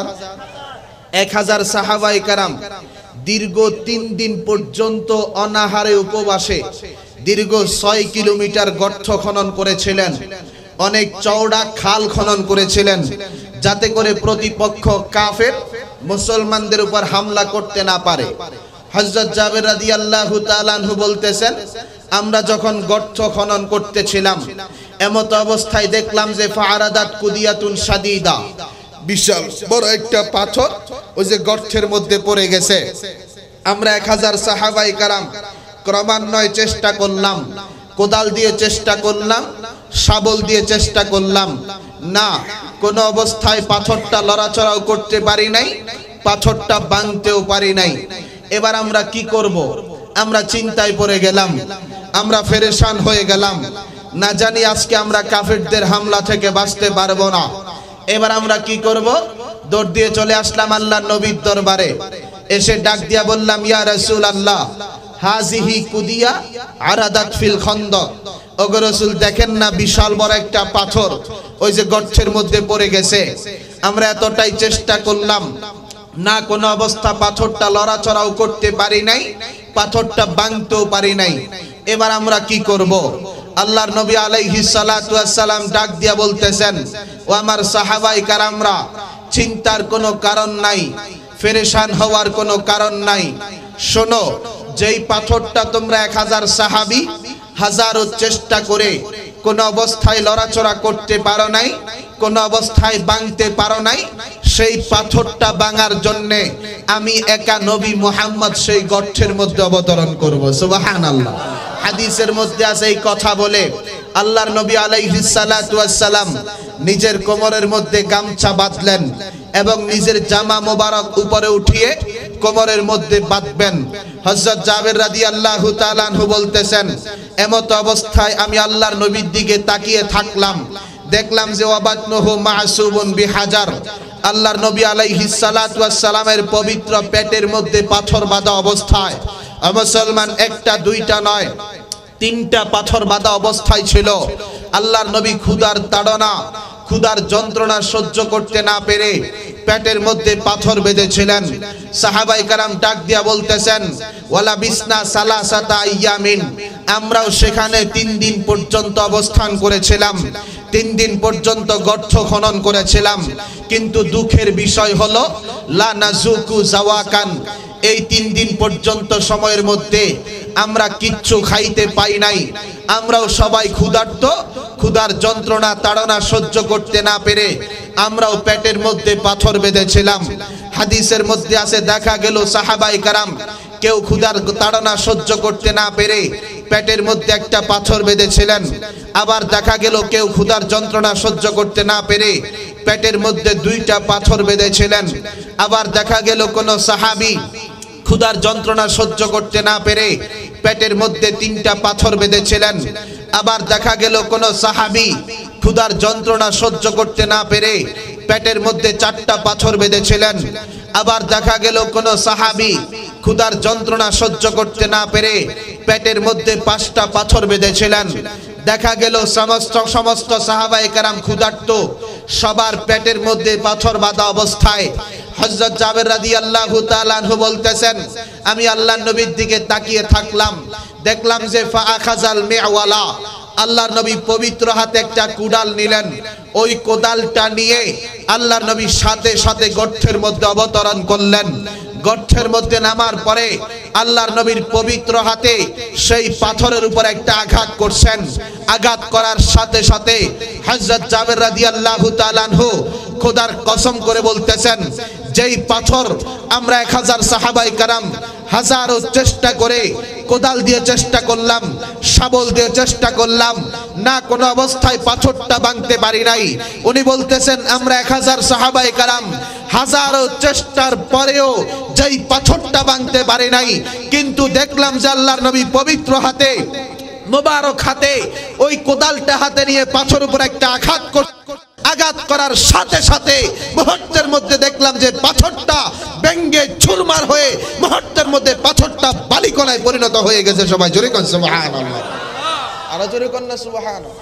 1000 সাহাবায়ে কেরাম দীর্ঘ 3 দিন পর্যন্ত অনাহারে উপবাসে দীর্ঘ 6 কিলোমিটার গর্ত খনন করেছিলেন, অনেক চওড়া খাল খনন করেছিলেন, যাতে করে প্রতিপক্ষ কাফের মুসলমানদের উপর হামলা করতে না পারে। হযরত জাবির রাদিয়াল্লাহু তাআলা আনহু বলতেছেন, আমরা যখন গর্ত খনন করতেছিলাম এমত অবস্থায় দেখলাম যে ফারাদাত কুদিয়াতুন শাদীদা, বিশাল বড় একটা পাথর ওই যে গর্তের মধ্যে পড়ে গেছে। আমরা 1000 সাহাবায়ে কেরাম ক্রমান্বয়ে চেষ্টা করলাম, কোদাল দিয়ে চেষ্টা করলাম, শাবল দিয়ে চেষ্টা করলাম, না কোনো অবস্থায় পাথরটা লড়াচড়াও করতে পারি নাই, পাথরটা ভাঙতেও পারি নাই। এবার আমরা কি করব? আমরা চিন্তায় পড়ে গেলাম, আমরা পেরেশান হয়ে গেলাম, না জানি আজকে আমরা কাফেরদের হামলা থেকে বাঁচতে পারবো না। এবার আমরা কি করব? দৌড় দিয়ে চলে আসলাম আল্লাহর নবীর দরবারে। এসে ডাক দিয়া বললাম, ইয়া রাসূলুল্লাহ, হাজিহি কুদিয়া আরাদাত ফিল খন্দক। ওগো রাসূল, দেখেন না বিশাল বড় একটা পাথর ওই যে গর্তের মধ্যে পড়ে গেছে। আমরা এতটাই চেষ্টা করলাম, না কোনো অবস্থা পাথরটা লড়াচড়াও করতে পারি নাই, পাথরটা ভাঙতেও পারি নাই। এবার আমরা কি করব? আল্লাহর নবী আলাইহিস সালাতু ওয়াস সালাম ডাক দিয়া বলতেছেন, ও আমার সাহাবায়ে কেরামরা, চিন্তার কোনো কারণ নাই, পেরেশান হওয়ার কোনো কারণ নাই। শোনো, যেই পাথরটা তোমরা 1000 সাহাবী হাজারো চেষ্টা করে কোন অবস্থায় লড়াচড়া করতে পারো নাই, কোন অবস্থায় ভাঙতে পারো নাই, সেই পাথরটা ভাঙার জন্য আমি একা নবী মুহাম্মদ সেই গর্তের মধ্যে অবতরণ করব। সুবহানাল্লাহ। হাদিসের মধ্যে আছে, এই কথা বলে আল্লাহর নবী আলাইহিস সালাতু ওয়াস সালাম নিজের কোমরের মধ্যে গামছা বাঁধলেন এবং নিজের জামা মোবারক উপরে উঠিয়ে কোমরের মধ্যে বাঁধবেন। হযরত জাবির রাদিয়াল্লাহু তাআলা আনহু বলতেছেন, এমত অবস্থায় আমি আল্লাহর নবীর দিকে তাকিয়ে থাকলাম, দেখলাম যে ওয়াবাতনুহু মাসুবুন বিহাজার, আল্লাহর নবী আলাইহিস সালাতু ওয়াস সালামের পবিত্র পেটের মধ্যে পাথর বাঁধা অবস্থায়, মুসলমান একটা দুইটা নয় 3টা পাথর বাঁধা অবস্থায় ছিল। আল্লাহর নবী ক্ষুধার তাড়না ক্ষুধার যন্ত্রণা সহ্য করতে না পেরে পেটের মধ্যে পাথর বেঁধেছিলেন। সাহাবায়ে কেরাম ডাক দিয়া বলতেছেন, ওয়ালা বিসনা সালাসাতা আইয়ামিন, আমরাও সেখানে 3 দিন পর্যন্ত অবস্থান করেছিলাম, 3 দিন পর্যন্ত গর্ত খনন করেছিলাম। কিন্তু দুঃখের বিষয় হলো লা নাজুকু জাওয়াকান, এই 3 দিন পর্যন্ত সময়ের মধ্যে আমরা কিচ্ছু খাইতে পাই নাই। আমরাও সবাই ক্ষুধার্ত, ক্ষুধার যন্ত্রণা তাড়না সহ্য করতে না পেরে আমরাও পেটের মধ্যে পাথর বেঁধেছিলাম। হাদিসের মধ্যে আছে, দেখা গেল সাহাবায়ে কেরাম কেউ ক্ষুধার তাড়না সহ্য করতে না পেরে পেটের মধ্যে একটা পাথর বেঁধেছিলেন। আবার দেখা গেল কেউ ক্ষুধার যন্ত্রণা সহ্য করতে না পেরে পেটের মধ্যে 2টা পাথর বেঁধেছিলেন। আবার দেখা গেল কোন সাহাবী ক্ষুধার যন্ত্রণা সহ্য করতে না পেরে পেটের মধ্যে 3টা পাথর বেঁধেছিলেন। আবার দেখা গেল কোন সাহাবী ক্ষুধার যন্ত্রণা সহ্য করতে না পেরে পেটের মধ্যে 4টা পাথর বেঁধেছিলেন। আবার দেখা গেল কোন সাহাবী ক্ষুধার যন্ত্রণা সহ্য করতে না পেরে পেটের মধ্যে 5টা পাথর বেঁধেছিলেন। দেখা গেল সমস্ত সাহাবায়ে কেরাম ক্ষুধার্ত, সবার পেটের মধ্যে পাথর বাঁধা অবস্থায়। হযরত জাবের রাদিয়াল্লাহু তাআলা আনহু বলতেছেন, আমি আল্লাহর নবীর দিকে তাকিয়ে থাকলাম, দেখলাম যে ফা আখাযাল মিআওয়ালা, আল্লাহর নবী পবিত্র হাতে একটা কুড়াল নিলেন। ওই কোদালটা নিয়ে আল্লাহর নবী সাথে সাথে গর্তের মধ্যে অবতরণ করলেন। গর্তের মধ্যে নামার পরে আল্লাহর নবীর পবিত্র হাতে সেই পাথরের উপর একটা আঘাত করছেন। আঘাত করার সাথে সাথে হযরত জাবের রাদিয়াল্লাহু তাআলা আনহু খোদার কসম করে বলতেছেন, যেই পাথর আমরা 1000 সাহাবায়ে কেরাম হাজারো চেষ্টা করে কোদাল দিয়ে চেষ্টা করলাম, শাবল দিয়ে চেষ্টা করলাম, না কোনো অবস্থায় পাথরটা ভাঙতে পারি নাই। উনি বলতেছেন, আমরা 1000 সাহাবায়ে কেরাম হাজারো চেষ্টার পরেও যেই পাথরটা ভাঙতে পারি নাই, কিন্তু দেখলাম যে আল্লাহর নবী পবিত্র হাতে মোবারক হাতে ওই কোদালটা হাতে নিয়ে পাথর উপর একটা আঘাত করার সাথে সাথে মুহূর্তের মধ্যে দেখলাম যে পাথরটা ভেঙে চুরমার হয়ে মুহূর্তের মধ্যে পাথরটা বালিকণায় পরিণত হয়ে গেছে। সবাই জোরে কোন সুবহানাল্লাহ, আরো জোরে কোন না সুবহানাল্লাহ।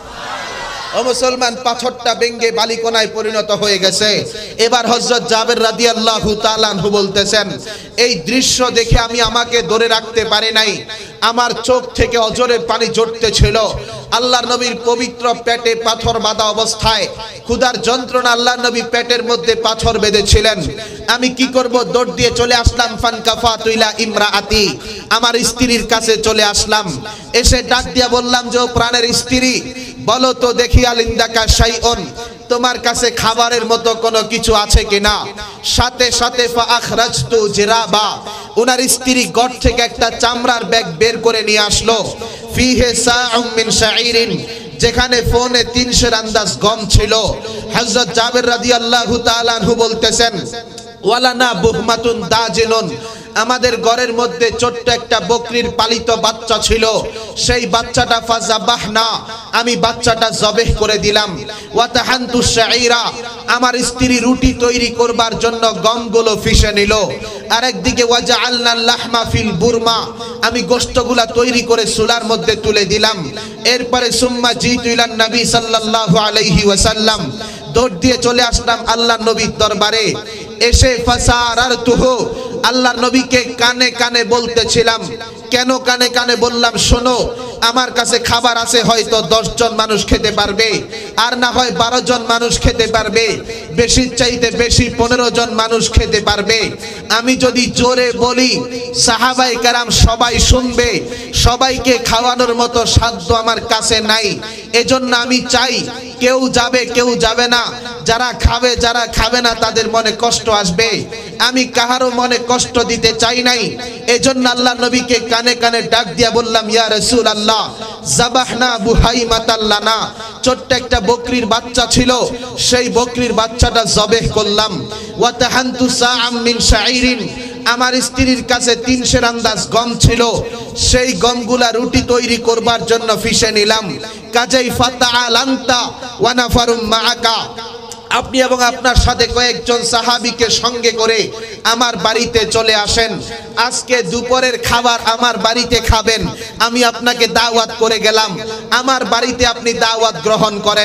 ও মুসলমান, পাথরটা ভেঙে বালিকণায় পরিণত হয়ে গেছে। এবার হযরত জাবের রাদিয়াল্লাহু তাআলা আনহু বলতেছেন, এই দৃশ্য দেখে আমি আমাকে ধরে রাখতে পারি নাই, আমার চোখ থেকে অজরের পানি ঝরতেছিল। আল্লাহর নবীর পবিত্র পেটে পাথর বাঁধা অবস্থায় ক্ষুধার যন্ত্রণা, আল্লাহর নবী পেটের মধ্যে পাথর বেঁধেছিলেন। আমি কি করব, দৌড় দিয়ে চলে আসলাম ফানকাফাতু ইলা ইমরাআতি, আমার স্ত্রীর কাছে চলে আসলাম। এসে ডাক দিয়া বললাম যে ও প্রাণের স্ত্রী, বলো তো দেখি আলিন্দাকা শাইউন, তোমার কাছে খাবারের মতো কোনো কিছু আছে কিনা। সাথে সাথে ফা আখরাজতু জিরাবা, ওনার স্ত্রী ঘর থেকে একটা চামড়ার ব্যাগ বের করে নিয়ে আসলো। ফিহে সাউম মিন শাইরিন, যেখানে ফোনে 300 আন্দাজ গম ছিল। হযরত জাবের রাদিয়াল্লাহু তাআলা আনহু বলতেছেন, ওয়ালানা বুহমাতুন দাজিনুন, আমাদের ঘরের মধ্যে ছোট্ট একটা বকরির পালিত বাচ্চা ছিল। সেই বাচ্চাটা ফাজাবাহনা, আমি বাচ্চাটা জবেহ করে দিলাম। ওয়াতাহান্তু শাইরা, আমার স্ত্রী রুটি তৈরি করবার জন্য গমগুলো ফিশে নিল। আরেকদিকে ওয়াজআলনা লাহমা ফিল বুরমা, আমি গোশতগুলা তৈরি করে চুলার মধ্যে তুলে দিলাম। এরপরে সুম্মা জিতু ইলান নবী সাল্লাল্লাহু আলাইহি ওয়াসাল্লাম, দৌড় দিয়ে চলে আসলাম আল্লাহর নবীর দরবারে। এসে ফাসারারতুহু, আল্লাহর নবীকে কানে কানে বলতেছিলাম। কেন কানে কানে বললাম, শোনো, আমার কাছে খাবার আছে, হয়তো 10 জন মানুষ খেতে পারবে, আর না হয় 12 জন মানুষ খেতে পারবে, বেশি চাইতে বেশি 15 জন মানুষ খেতে পারবে। আমি যদি জোরে বলি সাহাবায়ে কেরাম সবাই শুনবে, সবাইকে খাওয়ানোর মতো সাধ্য আমার কাছে নাই। এজন্য আমি চাই কেউ যাবে কেউ যাবে না, যারা খাবে যারা খাবে না তাদের মনে কষ্ট আসবে। আমি কাহারও মনে কষ্ট দিতে চাই নাই। এজন্য আল্লাহ নবীকে কানে কানে ডাক দিয়া বললাম, ইয়া রাসূলুল্লাহ, যাবাহনা বুহাইমাতাল লানা, ছোট্ট একটা বকরির বাচ্চা ছিল, সেই বকরির বাচ্চাটা জবেহ করলাম। ওয়া তাহান্তু সাআম মিন শাইরিন, আমার স্ত্রীর কাছে 300 আন্দাজ গম ছিল, সেই গমগুলা রুটি তৈরি করবার জন্য ফিশে নিলাম। কাজেই ফাতাআল আনতা ওয়া নাফারুম মাআকা, আপনি এবং আপনার সাথে কয়েকজন সাহাবীকে সঙ্গে করে আমার বাড়িতে চলে আসেন। আজকে দুপুরের খাবার আমার বাড়িতে খাবেন, আমি আপনাকে দাওয়াত করে গেলাম, আমার বাড়িতে আপনি দাওয়াত গ্রহণ করেন।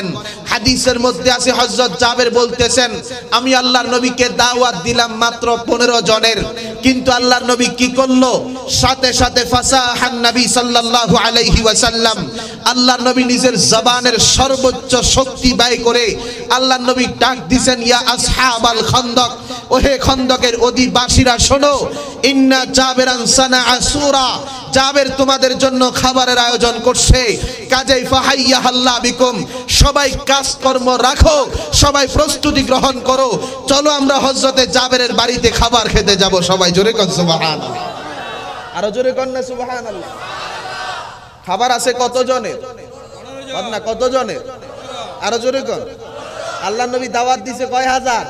হাদিসের মধ্যে আছে হযরত জাবের বলতেছেন আমি আল্লাহর নবীকে দাওয়াত দিলাম মাত্র 15 জনের, কিন্তু আল্লাহর নবী কি করলো, সাথে সাথে ফাসাহান নবী সাল্লাল্লাহু আলাইহি ওয়াসাল্লাম, আল্লাহর নবী নিজের জবানের সর্বোচ্চ শক্তি ব্যয় করে আল্লাহর নবী ডাক দিবেন ইয়া আসহাবাল খন্দক, ওহে খন্দকের অধিবাসীরা শোনো, ইন্না জাবেরান সানাআ সূরা, জাবের তোমাদের জন্য খাবারের আয়োজন করছে, কাজেই ফাহাইয়া আল্লাহ বিকুম, সবাই কাজকর্ম রাখো, সবাই প্রস্তুতি গ্রহণ করো, চলো আমরা হযরতে জাবেরের বাড়িতে খাবার খেতে যাব। সবাই জোরে কোন সুবহানাল্লাহ, আরো জোরে কোন না সুবহানাল্লাহ। খাবার আছে কত জনের, না কত জনের, আরো জোরে কোন। আল্লাহর নবী দাওয়াত দিছে কয় হাজার,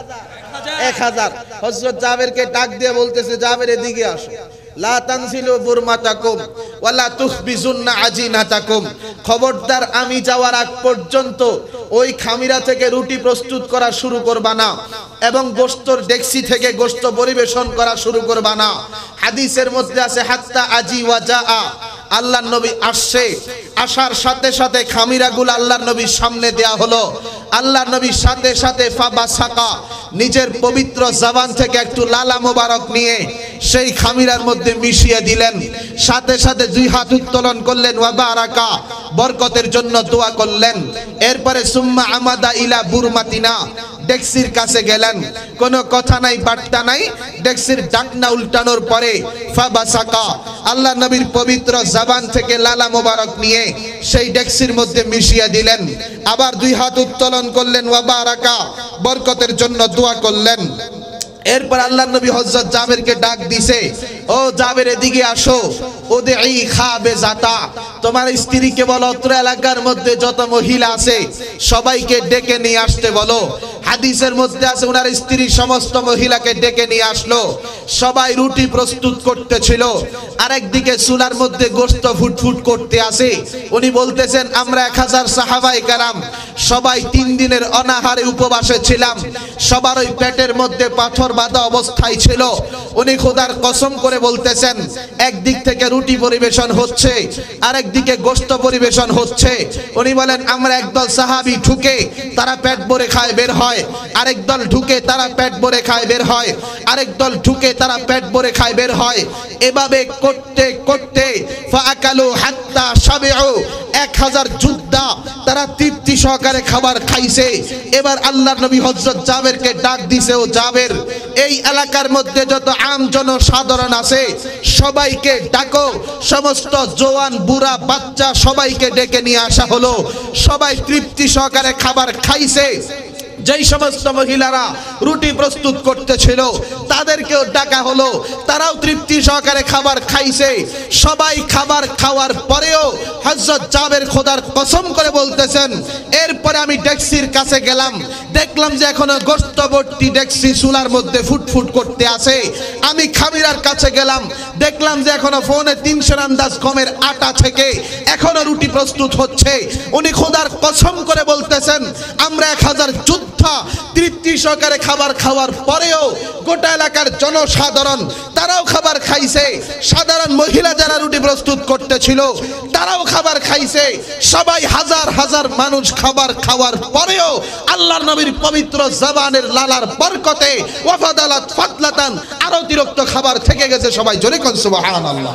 1000। হযরত জাবেরকে ডাক দিয়ে বলতেছে জাবের এদিকে আসো, লা তানসিলু বুরমাতাকুম ওয়ালা তুখবিজুন্না আজিনাতাকুম, খবরদার আমি যাওয়ার আগ পর্যন্ত ওই খামিরা থেকে রুটি প্রস্তুত করা শুরু করবা না এবং গোশতর ডেক্সি থেকে গোশত পরিবেশন করা শুরু করবা না। হাদিসের মধ্যে আছে হাত্তা আজি ওয়াজা, আল্লাহর নবী আসছে, আসার সাথে সাথে খামিরাগুলো আল্লাহর নবীর সামনে দেয়া হলো, আল্লাহর নবীর সাথে সাথে ফাবাসাকা, নিজের পবিত্র জবান থেকে একটু লালা মোবারক নিয়ে সেই খামিরার মধ্যে মিশিয়ে দিলেন, সাথে সাথে 2 হাত উত্তোলন করলেন, ওয়া বারাকা, বরকতের জন্য দোয়া করলেন। এরপরে সুম্মা আমাদা ইলা বুরমাতিনা, ডেক্সির কাছে গেলেন, কোনো কথা নাই বার্তা নাই, ডেক্সির ঢাকনা উল্টানোর পরে ফাবাসাকা, আল্লাহ নবীর পবিত্র জবান থেকে লালা মোবারক নিয়ে সেই ডেক্সির মধ্যে মিশিয়ে দিলেন, আবার 2 হাত উত্তোলন করলেন, ওয়া বারাকা, বরকতের জন্য দোয়া করলেন। এরপর আল্লাহর নবী হযরত জাবেরকে ডাক দিছে, ও জাবের এদিকে আসো, ওদেই খাবে জাতা, তোমার স্ত্রীকে বলো অত্র এলাকার মধ্যে যত মহিলা আছে সবাইকে ডেকে নিয়ে আসতে বলো। হাদিসের মধ্যে আছে ওনার স্ত্রী সমস্ত মহিলাকে ডেকে নিয়ে আসলো, সবাই রুটি প্রস্তুত করতেছিল, আরেকদিকে চুলার মধ্যে গোশত ফুটফুট করতে আছে। উনি বলতেছেন আমরা 1000 সাহাবায়ে কেরাম সবাই 3 দিনের অনাহারে উপবাসে ছিলাম, সবার ওই পেটের মধ্যে পাথর বাঁধা অবস্থায় ছিল। উনি খোদার কসম করে বলতেছেন একদিক থেকে রুটি পরিবেশন হচ্ছে, আরেকদিকে গোশত পরিবেশন হচ্ছে। উনি বলেন আমরা একদল সাহাবী ঢুকে তারা পেট ভরে খায় বের হয়, আরেক দল ঢুকে তারা পেট ভরে খায় বের হয়, আরেক দল ঢুকে তারা পেট ভরে খায় বের হয়। এভাবে করতে করতে ফাআকালু হাত্তা শাবিউ, 1000 যোদ্ধা তারা তৃপ্তি সহকারে খাবার খাইছে। এবার আল্লাহর নবী হযরত জাবেরকে ডাক দিছে, ও জাবের, এই এলাকার মধ্যে যত আম জনসাধারণ আছে সবাইকে ডাকো, সমস্ত জওয়ান বুড়া বাচ্চা সবাইকে ডেকে নিয়ে আসা হলো, সবাই তৃপ্তি সহকারে খাবার খাইছে। যেই সমস্ত মহিলারা রুটি প্রস্তুত করতেছিল তাদেরকেও ডাকা হলো, তারাও তৃপ্তি সহকারে খাবার খাইছে। সবাই খাবার খাওয়ার পরেও হযরত জাবের খোদার কসম করে বলতেছেন এরপরে আমি ডেক্সির কাছে গেলাম, দেখলাম যে এখনো গোশত ভর্তি ডেক্সি চুলার মধ্যে ফুটফুট করতে আছে। আমি খামিরার কাছে গেলাম, দেখলাম যে এখনো ফোনে 300 আন্দাজ কমের আটা থেকে এখনো রুটি প্রস্তুত হচ্ছে। উনি খোদার কসম করে বলতেছেন আমরা 1000 যোদ্ধা তৃপ্তি সহকারে খাবার খাওয়ার পরেও গোটা এলাকার জনসাধারণ তারাও খাবার খাইছে, সাধারণ মহিলা যারা রুটি প্রস্তুত করতেছিল তারাও খাবার খাইছে, সবাই হাজার হাজার মানুষ খাবার খাওয়ার পরেও আল্লাহর নবীর পবিত্র জবানের লালার বরকতে ওয়াফাদালাত ফাতলাতান আরো অতিরিক্ত খাবার থেকে গেছে। সবাই জোরে কোন সুবহানাল্লাহ,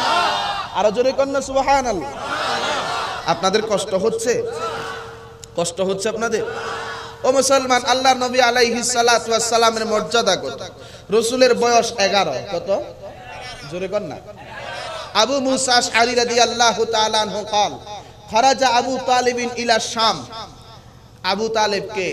আরো জোরে কোন না সুবহানাল্লাহ। আপনাদের কষ্ট হচ্ছে, কষ্ট হচ্ছে আপনাদের? ও মুসলমান, আল্লাহর নবী আলাইহিস সালাতু ওয়াস সালামের মর্যাদা কত? রাসূলের বয়স 11। কত? জোরে কোন না। আবু মুসা আশআরী রাদিয়াল্লাহু তাআলা আনহু قال خرج আবু তালিব ইলা শাম। আবু তালিব কে?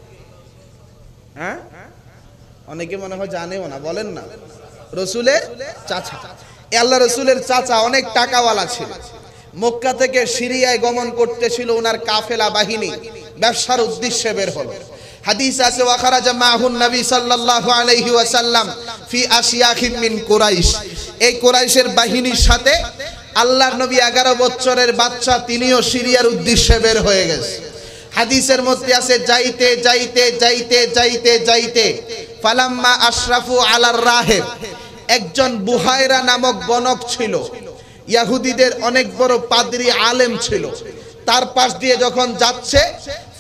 হ্যাঁ, অনেকে মনে হয় জানেও না, বলেন না। রাসূলের চাচা। আল্লাহ রাসূলের চাচা অনেক টাকাওয়ালা ছিল, মক্কা থেকে সিরিয়ায় গমন করতেছিল ওনার কাফেলা বাহিনী, ব্যবসার উদ্দেশ্যে বের হলো। হাদিস আছে ওয়া খারাজা মাহুন নবী সাল্লাল্লাহু আলাইহি ওয়াসাল্লাম ফি আশিয়াখিম মিন কুরাইশ। এই কুরাইশের বাহিনীর সাথে আল্লাহর নবী 11 বছরের বাচ্চা তিনিও সিরিয়ার উদ্দেশ্যে বের হয়ে গেছে। হাদিসের মধ্যে আছে যাইতে যাইতে যাইতে যাইতে যাইতে ফালাম্মা আশরাফু আলার রাহিব, একজন বুহায়রা নামক গণক ছিল, ইয়াহুদীদের অনেক বড় পাদ্রী আলেম ছিল, তার পাশ দিয়ে যখন যাচ্ছে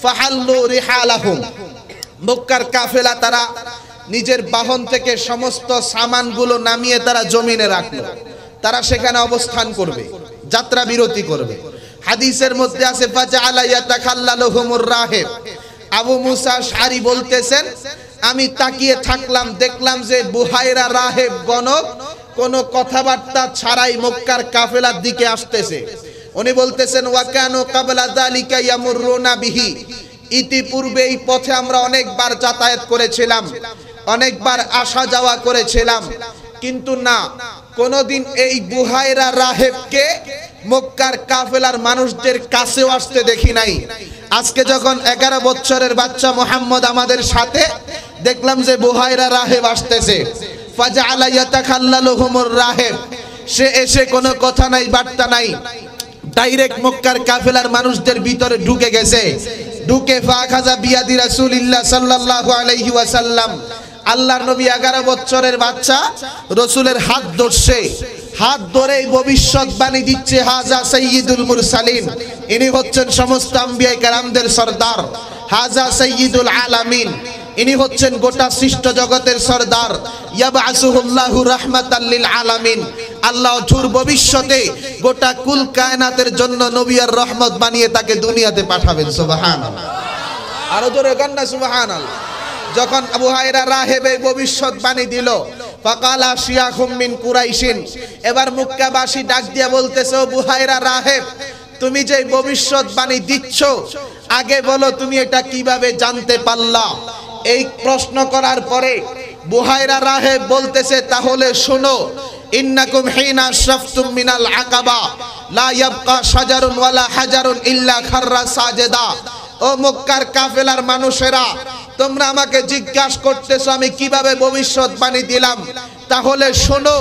ফাহাল্লু রিহালাহুম, মক্কার কাফেলা তারা নিজের বাহন থেকে সমস্ত সামানগুলো নামিয়ে তারা জমিনে রাখলো, তারা সেখানে অবস্থান করবে, যাত্রা বিরতি করবে। হাদিসের মধ্যে আছে ফাজআলা ইয়াতাখাল্লালুহুমুর রাহিব, আবু মুসা আশআরী বলতেছেন আমি তাকিয়ে থাকলাম, দেখলাম যে বুহাইরা রাহেব গণক কোনো কথাবার্তা ছাড়াই মক্কার কাফেলার দিকে আসতেছে। উনি বলতেছেন ওয়াকানু ক্বাবলা যালিকা ইয়ামুরুনা বিহি, ইতিপূর্বে এই পথে আমরা অনেকবার যাতায়াত করেছিলাম, অনেকবার আসা যাওয়া করেছিলাম, কিন্তু না কোনোদিন এই বুহাইরা রাহেবকে মক্কার কাফেলার মানুষদের কাছেও আসতে দেখি নাই। আজকে যখন 11 বছরের বাচ্চা মুহাম্মদ আমাদের সাথে, দেখলাম যে বুহাইরা রাহেব আসতেছে। ফাজআলা ইয়াতাখাল্লালুহুমুর রাহেব, সে এসে কোনো কথা নাই বার্তা নাই, ডাইরেক্ট মক্কার কাফেলার মানুষদের ভিতরে ঢুকে গেছে। ঢুকে ফাখাযা বিয়াদি রাসূলিল্লাহ সাল্লাল্লাহু আলাইহি ওয়াসাল্লাম, আল্লাহর নবী 11 বছরের বাচ্চা রাসূলের হাত ধরছে, হাত ধরে ভবিষ্যৎবাণী দিচ্ছে হাজা সাইয়্যিদুল মুরসালিন, ইনি হচ্ছেন সমস্ত আম্বিয়া কেরামদের সরদার, হাজা সাইয়্যিদুল আলামিন, ইনি হচ্ছেন গোটা সৃষ্ট জগতের সরদার, ইয়াবআসুহুল্লাহু রাহমাতাল লিল আলামিন, আল্লাহ অদূর ভবিষ্যতে গোটা কুল কায়নাতের জন্য নবী আর রহমত বানিয়ে তাকে দুনিয়াতে পাঠাবেন। সুবহানাল্লাহ, আরো জোরে গান সুবহানাল্লাহ। যখন আবু হায়রা রাহেব এই ভবিষ্যৎবাণী দিল, ফাকালা শিয়াখুম মিন কুরাইশিন, এবার মক্কাবাসী ডাক দিয়ে বলতেছে আবু হায়রা রাহেব তুমি যে ভবিষ্যৎবাণী দিচ্ছ আগে বলো তুমি এটা কিভাবে জানতে পারলা? এই প্রশ্ন করার পরে বুহাইরা রাহেব বলতেছে তাহলে শোনো, ইন্নাকুম হিনা আশরাফতুম মিনাল আকাবা লা ইয়াবকা শাজারুন ওয়ালা হাজারুন ইল্লা খাররা সাজেদা। ও মক্কার কাফেলার মানুষেরা, তোমরা আমাকে জিজ্ঞাসা করতেছো আমি কিভাবে ভবিষ্যৎবাণী দিলাম, তাহলে শোনো,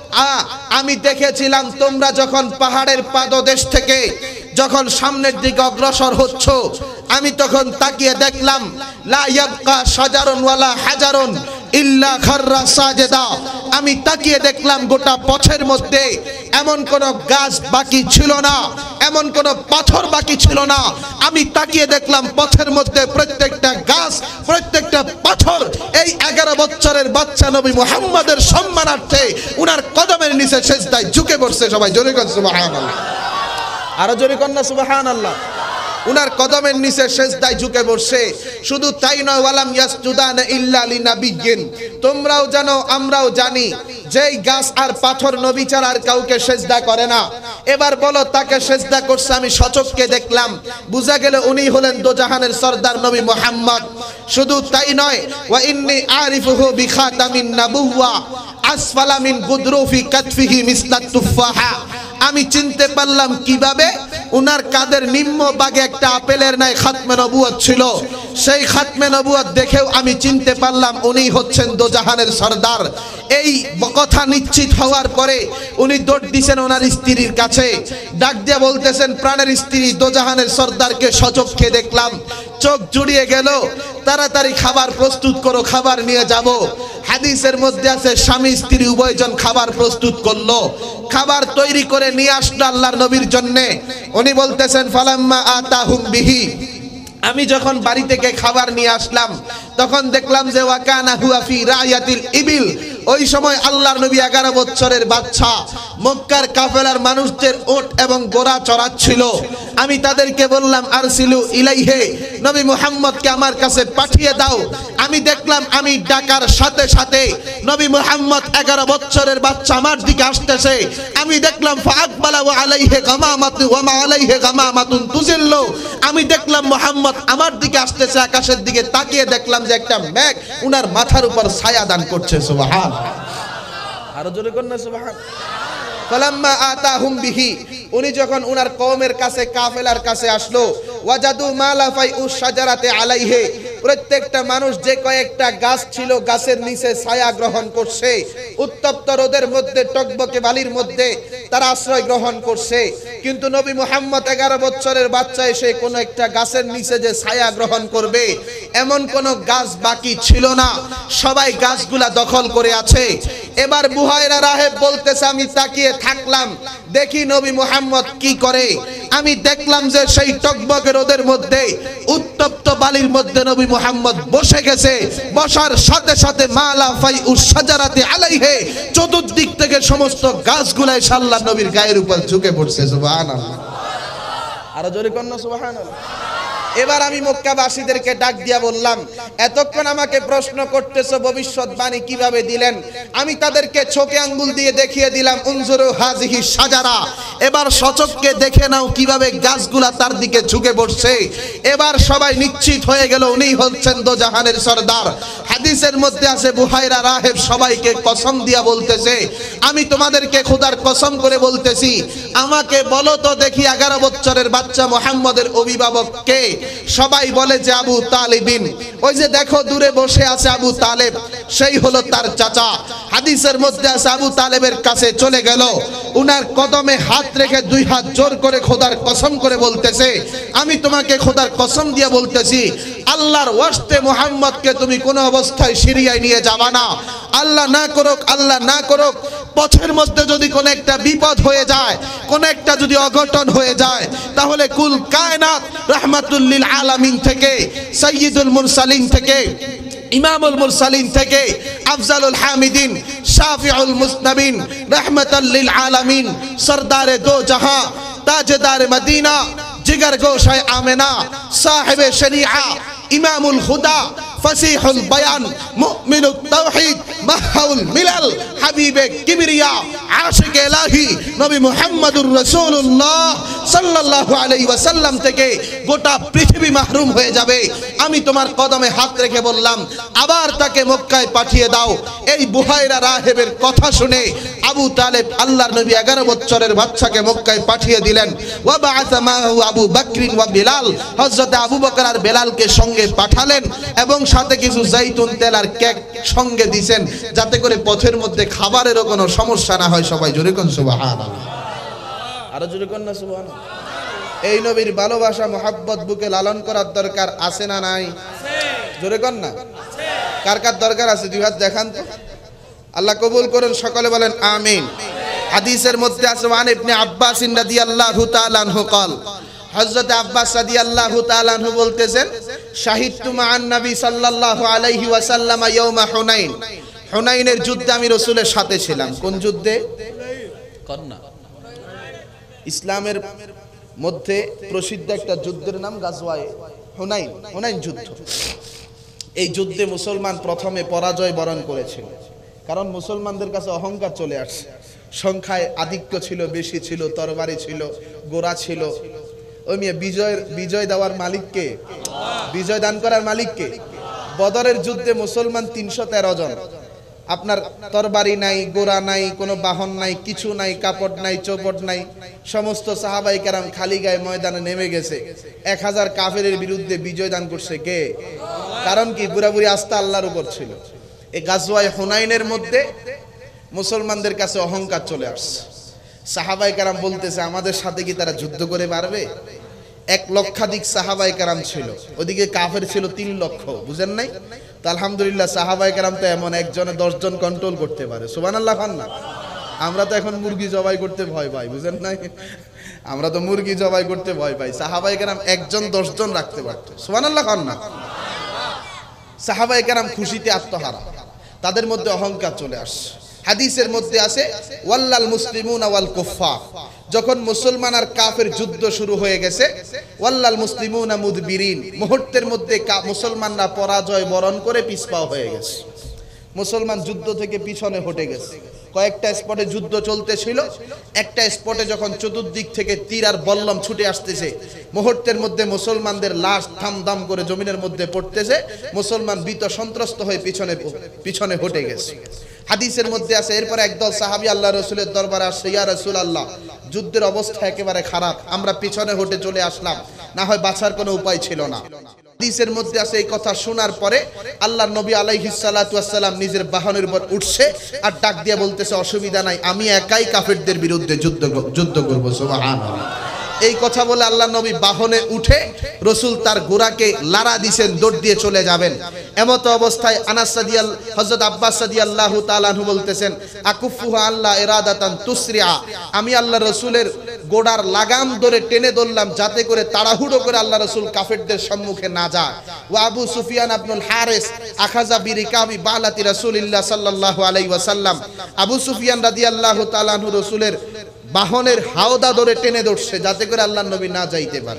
আমি দেখেছিলাম তোমরা যখন পাহাড়ের পাদদেশ থেকে যখন সামনের দিকে অগ্রসর হচ্ছ, আমি তখন তাকিয়ে দেখলাম লা ইয়াবকা শাজারুন ওয়ালা হাজারুন ইল্লা খাররা সাজেদা, আমি তাকিয়ে দেখলাম গোটা পথের মধ্যে এমন কোন গাছ বাকি ছিল না, এমন কোন পাথর বাকি ছিল না। আমি তাকিয়ে দেখলাম পথের মধ্যে প্রত্যেকটা গাছ, প্রত্যেকটা পাথর এই 11 বছরের বাচ্চা নবী মুহাম্মদের সম্মানার্থে উনার কদমের নিচে সিজদায় ঝুঁকে পড়ছে। সবাই জোরে কোন সুবহানাল্লাহ, আরো জোরে কোন না সুবহানাল্লাহ। উনার কদমের নিচে সিজদায় ঝুঁকে পড়ছে। শুধু তাই নয়, ওয়ালাম ইয়াসজুদানা ইল্লা লিনাবিয়্যিন, তোমরাও জানো আমরাও জানি যেই গাছ আর পাথর নবী ছাড়া আর কাউকে সিজদা করে না। এবার বলো তাকে সিজদা করছে আমি সচক্ষে দেখলাম, বুঝা গেল উনি হলেন দোজাহানের সরদার নবী মুহাম্মদ। শুধু তাই নয়, ওয়া ইন্নী আরিফুহু বিখাতামিন নাবুওয়া আসফালা মিন গুদরুফি কাতফিহি মিসলাত তুফাহা, আমি চিনতে পারলাম কিভাবে উনার কাদের নিম্ন ভাগে একটা আপেলের ন্যায় খাতমে নবুয়ত ছিল। সেই খাতমে নবুয়ত দেখেও আমি চিনতে পারলাম উনি হচ্ছেন দোজাহানের সরদার। এই কথা নিশ্চিত হওয়ার পরে উনি দৌড় দিয়েছেন ওনার স্ত্রীর কাছে, ডাক দিয়ে বলতেছেন প্রাণের স্ত্রী দোজাহানের সরদারকে সচক্ষে দেখলাম, চোখ জুড়িয়ে গেল, তাড়াতাড়ি খাবার প্রস্তুত করো, খাবার নিয়ে যাব। হাদিসের মধ্যে আছে স্বামী স্ত্রী উভয়জন খাবার প্রস্তুত করলো, খাবার তৈরি করে নিয়ে আসলো আল্লাহর নবীর জন্য। উনি বলতেছেন ফালাম্মা আতাহুম বিহি, আমি যখন বাড়ি থেকে খাবার নিয়ে আসলাম তখন দেখলাম যে ওয়াকানা হুয়া ফি রায়াতিল ইবিল, ওই সময় আল্লাহর নবী 11 বছরের বাচ্চা মক্কার কাফেলার মানুষদের ওট এবং গোরা চড়াচ্ছিল। আমি তাদেরকে বললাম আরসিলু ইলাইহে, নবী মুহাম্মদকে আমার কাছে পাঠিয়ে দাও। আমি দেখলাম আমি ডাকার সাথে সাথে নবী মুহাম্মদ 11 বছরের বাচ্চা আমার দিকে আসতেছে। আমি দেখলাম ফাআকবালা ওয়া আলাইহি গামামাতু ওয়া মা আলাইহি গামামাতুন তুজিল্লু, আমি দেখলাম মুহাম্মদ আমার দিকে আসতেছে, আকাশের দিকে তাকিয়ে দেখলাম যে একটা মেঘ উনার মাথার উপর ছায়া দান করছে। সুবহান, আরো জোরে কোন না সুবহান। ফালাম্মা আতাহুম বিহি, উনি যখন উনার কওমের কাছে কাফেলার কাছে আসলো, ওয়াজাদু মালা ফাইউস শাজারাতে আলাইহি, প্রত্যেকটা মানুষ যে কয়েকটা গাছ ছিল গাছের নিচে ছায়া গ্রহণ করছে, উত্তপ্ত রোদের মধ্যে টকবকে বালির মধ্যে তারা আশ্রয় গ্রহণ করছে। কিন্তু নবী মুহাম্মদ 11 বছরের বাচ্চা এসে কোন একটা গাছের নিচে যে ছায়া গ্রহণ করবে এমন কোন গাছ বাকি ছিল না, সবাই গাছগুলা দখল করে আছে। এবার বুহাইরা রাহেব বলতেছে আমি তাকিয়ে থাকলাম, দেখি নবী মুহাম্মদ কি করে। আমি দেখলাম যে সেই টকবকে রোদের মধ্যে উত্তপ্ত বালির মধ্যে নবী মুহাম্মদ বসে গেছে। বসার সাথে সাথে মালা ফাই উসাজারাতে আলাইহে, চতুর্দিক থেকে সমস্ত গাছগুলো এসে আল্লাহর নবীর গায়ের উপর ঝুঁকে পড়ছে। সুবহানাল্লাহ, আরো জোরে কন্যা সুবহানাল্লাহ। এবার আমি মক্কাবাসীদেরকে ডাক দিয়া বললাম, এতক্ষণ আমাকে প্রশ্ন করতেছো ভবিষ্যৎবাণী কিভাবে দিলেন? আমি তাদেরকে চোখে আঙ্গুল দিয়ে দেখিয়ে দিলাম, উনজুরু হাযিহি শাজারা, এবার সচক্ষে দেখে নাও কিভাবে গাছগুলা তার দিকে ঝুঁকে পড়ছে। এবার সবাই নিশ্চিত হয়ে গেল উনি হচ্ছেন দোজাহানের সরদার। হাদিসের মধ্যে আছে বুহাইরা রাহেব সবাইকে কসম দিয়া বলতেছে, আমি তোমাদেরকে খোদার কসম করে বলতেছি, আমাকে বলো তো দেখি 11 বছরের বাচ্চা মুহাম্মদের অভিভাবক কে? সবাই বলে যে আবু তালিবিন। ওই যে দেখো দূরে বসে আছে আবু তালেব, সেই হলো তার চাচা। হাদিসের মধ্যে আছে আবু তালেবের কাছে চলে গেল, উনার কদমে হাত রেখে 2 হাত জোর করে খোদার কসম করে বলতেছে, আমি তোমাকে খোদার কসম দিয়ে বলতেছি, আল্লাহর ওয়াস্তে মুহাম্মদকে তুমি কোনো অবস্থায় সিরিয়ায় নিয়ে যাবা না। আল্লাহ না করুক, আল্লাহ না করুক, পথের মধ্যে যদি কোনো একটা বিপদ হয়ে যায়, কোনো একটা যদি অঘটন হয়ে যায়, তাহলে কুল কায়নাত রাহমাতুল লিল আলামিন থেকে, সাইয়্যিদুল মুরসালিন থেকে, ইমামুল মুরসালিন থেকে, আফজালুল হামিদিন, শাফিউল মুসতাবিন, রাহমাতাল লিল আলামিন, সরদারে দো জাহাঁ, তাজদারে মদিনা, জিগার গোশায় আমেনা, সাহেবে শরিয়া, ইমামুল খুদা, ফসিহুল বয়ান, মুমিনুত তাওহীদ, মাহাউল মিলাল, হাবিবে কিবরিয়া, আশিক ইলাহি নবী মুহাম্মদুর রাসূলুল্লাহ সাল্লাল্লাহু আলাইহি ওয়াসাল্লাম থেকে গোটা পৃথিবী মাহরুম হয়ে যাবে। আমি তোমার কদমে হাত রেখে বললাম, আবার তাকে মক্কায় পাঠিয়ে দাও। এই বুহাইরা রাহেবের কথা শুনে আবু তালেব আল্লাহর নবী 11 বছরের বাচ্চাকে মক্কায় পাঠিয়ে দিলেন। ওয়া বাআসা মাহু আবু বকর ওয়া বিলাল, হযরত আবু বকর আর বেলালকে সঙ্গে পাঠালেন এবং সাথে কিছু জাইতুন তেল আর কেক সঙ্গে দিবেন, যাতে করে পথের মধ্যে খাবারেরও কোনো সমস্যা না হয়। সবাই জোরে কোন সুবহানাল্লাহ, আরো জোরে কোন না সুবহানাল্লাহ। এই নবীর ভালোবাসা মোহাব্বত বুকে লালন করার দরকার আছে না নাই? জোরে কোন না। কার কার দরকার আছে 2 হাত দেখান তো। আল্লাহ কবুল করুন, সকলে বলেন আমিন। হাদিসের মধ্যে আছে ওয়ান ইবনে আব্বাস রাদিয়াল্লাহু তাআলা আনহু قال, হযরত আব্বাস রাদিয়াল্লাহু তাআলা আনহু বলতেছেন, শাহিদতু মা'আন নবী সাল্লাল্লাহু আলাইহি ওয়াসাল্লাম ইয়াউমা হুনাইন, হুনাইনের যুদ্ধে আমি রাসূলের সাথে ছিলাম। কোন যুদ্ধে? কন্যা ইসলামের মধ্যে প্রসিদ্ধ একটা যুদ্ধের নাম গাজওয়ায়ে হুনাইন, হুনাইন যুদ্ধ। এই যুদ্ধে মুসলমান প্রথমে পরাজয় বরণ করেছিল, কারণ মুসলমানদের কাছে অহংকার চলে আসছে। সংখ্যায় আধিক্য ছিল, বেশি ছিল, তরবারি ছিল, গোরা ছিল। ওই মিয়া বিজয় দেওয়ার মালিককে, বিজয় দান করার মালিককে। বদরের যুদ্ধে মুসলমান 313 জন, আপনার তরবারি নাই, গোরা নাই, কোনো বাহন নাই, কিছু নাই, কাপড় নাই, চৌপট নাই। সমস্ত সাহাবায়ে কেরাম খালি গায়ে ময়দানে নেমে গেছে। 1000 কাফেরের বিরুদ্ধে বিজয় দান করছে কে? কারণ কি? পুরাপুরি আস্থা আল্লাহর উপর ছিল। এই গাজওয়ায়ে হুনাইনের মধ্যে মুসলমানদের কাছে অহংকার চলে আসছে। সাহাবায়ে কেরাম বলতেছে, আমাদের সাথে কি তারা যুদ্ধ করে পারবে? 1 লক্ষাধিক সাহাবায়ে কেরাম ছিল, ওদিকে কাফের ছিল 3 লক্ষ। বুঝেন নাই? তো আলহামদুলিল্লাহ সাহাবায়ে কেরাম তো এমন একজনে 10 জন কন্ট্রোল করতে পারে। সুবহানাল্লাহ খান না। আমরা তো এখন মুরগি জবাই করতে ভয় পাই, বুঝেন নাই? আমরা তো মুরগি জবাই করতে ভয় পাই। সাহাবায়ে কেরাম একজন 10 জন রাখতে পারত। সুবহানাল্লাহ খান না। সাহাবায়ে কেরাম খুশিতে আত্মহারা, তাদের মধ্যে অহংকার চলে আসছে। হাদিসের মধ্যে আছে ওয়াল্লাল মুসলিমুনা ওয়াল কুফফার, যখন মুসলমান আর কাফের যুদ্ধ শুরু হয়ে গেছে, ওয়াল্লাল মুসলিমুনা মুদবিরিন, মুহূর্তের মধ্যে মুসলমানরা পরাজয় বরণ করে পিছপা হয়ে গেছে। মুসলমান যুদ্ধ থেকে পিছনে হটে গেছে। কয়েকটা স্পটে যুদ্ধ চলতেছিল, একটা স্পটে যখন চতুর্দিক থেকে তীর আর বল্লম ছুটে আসতেছে, মুহূর্তের মধ্যে মুসলমানদের লাশ থামদাম করে জমিনের মধ্যে পড়তেছে। মুসলমান ভীত সন্ত্রস্ত হয়ে পিছনে হটে গেছে। হাদিসের মধ্যে আছে এরপর একদল সাহাবী আল্লাহ রাসূলের দরবারে আসে, ইয়া রাসূলুল্লাহ, যুদ্ধের অবস্থা একেবারে খারাপ, আমরা পিছনে হটে চলে আসলাম, না হয় বাঁচার কোনো উপায় ছিল না। হাদিসের মধ্যে আছে এই কথা শোনার পরে আল্লাহর নবী আলাইহিস সালাতু ওয়াস সালাম নিজের বাহনের উপর উঠছে আর ডাক দিয়ে বলতেছে, অসুবিধা নাই, আমি একাই কাফেরদের বিরুদ্ধে যুদ্ধ করব। সুবহানাল্লাহ। এই কথা বলে আল্লাহ নবী বাহনে উঠে রাসূল তার ঘোড়াকে লারা দিয়েছেন, দৌড় দিয়ে চলে যাবেন। এমত অবস্থায় হযরত আব্বাস রাদিয়াল্লাহু তাআলা আনহু বলতেছেন, আকুফুহা আল্লাহ ইরাদাতান তুসরিআ, আমি আল্লাহ রাসূলের গোড়ার লাগাম ধরে টেনে ধরলাম যাতে করে তাড়াহুড়ো করে আল্লাহ রাসূল কাফেরদের সম্মুখে না যায়। ওয়া আবু সুফিয়ান ইবনুল হারিস আখাযা বিরিকাবি বালাতি রাসূলিল্লাহ সাল্লাল্লাহু আলাইহি ওয়াসাল্লাম, আবু সুফিয়ান রাদিয়াল্লাহু তাআলা আনহু রাসূলের বাহনের হাওদা ধরে টেনে ধরছে যাতে করে আল্লাহর নবী না যাইতে পারে।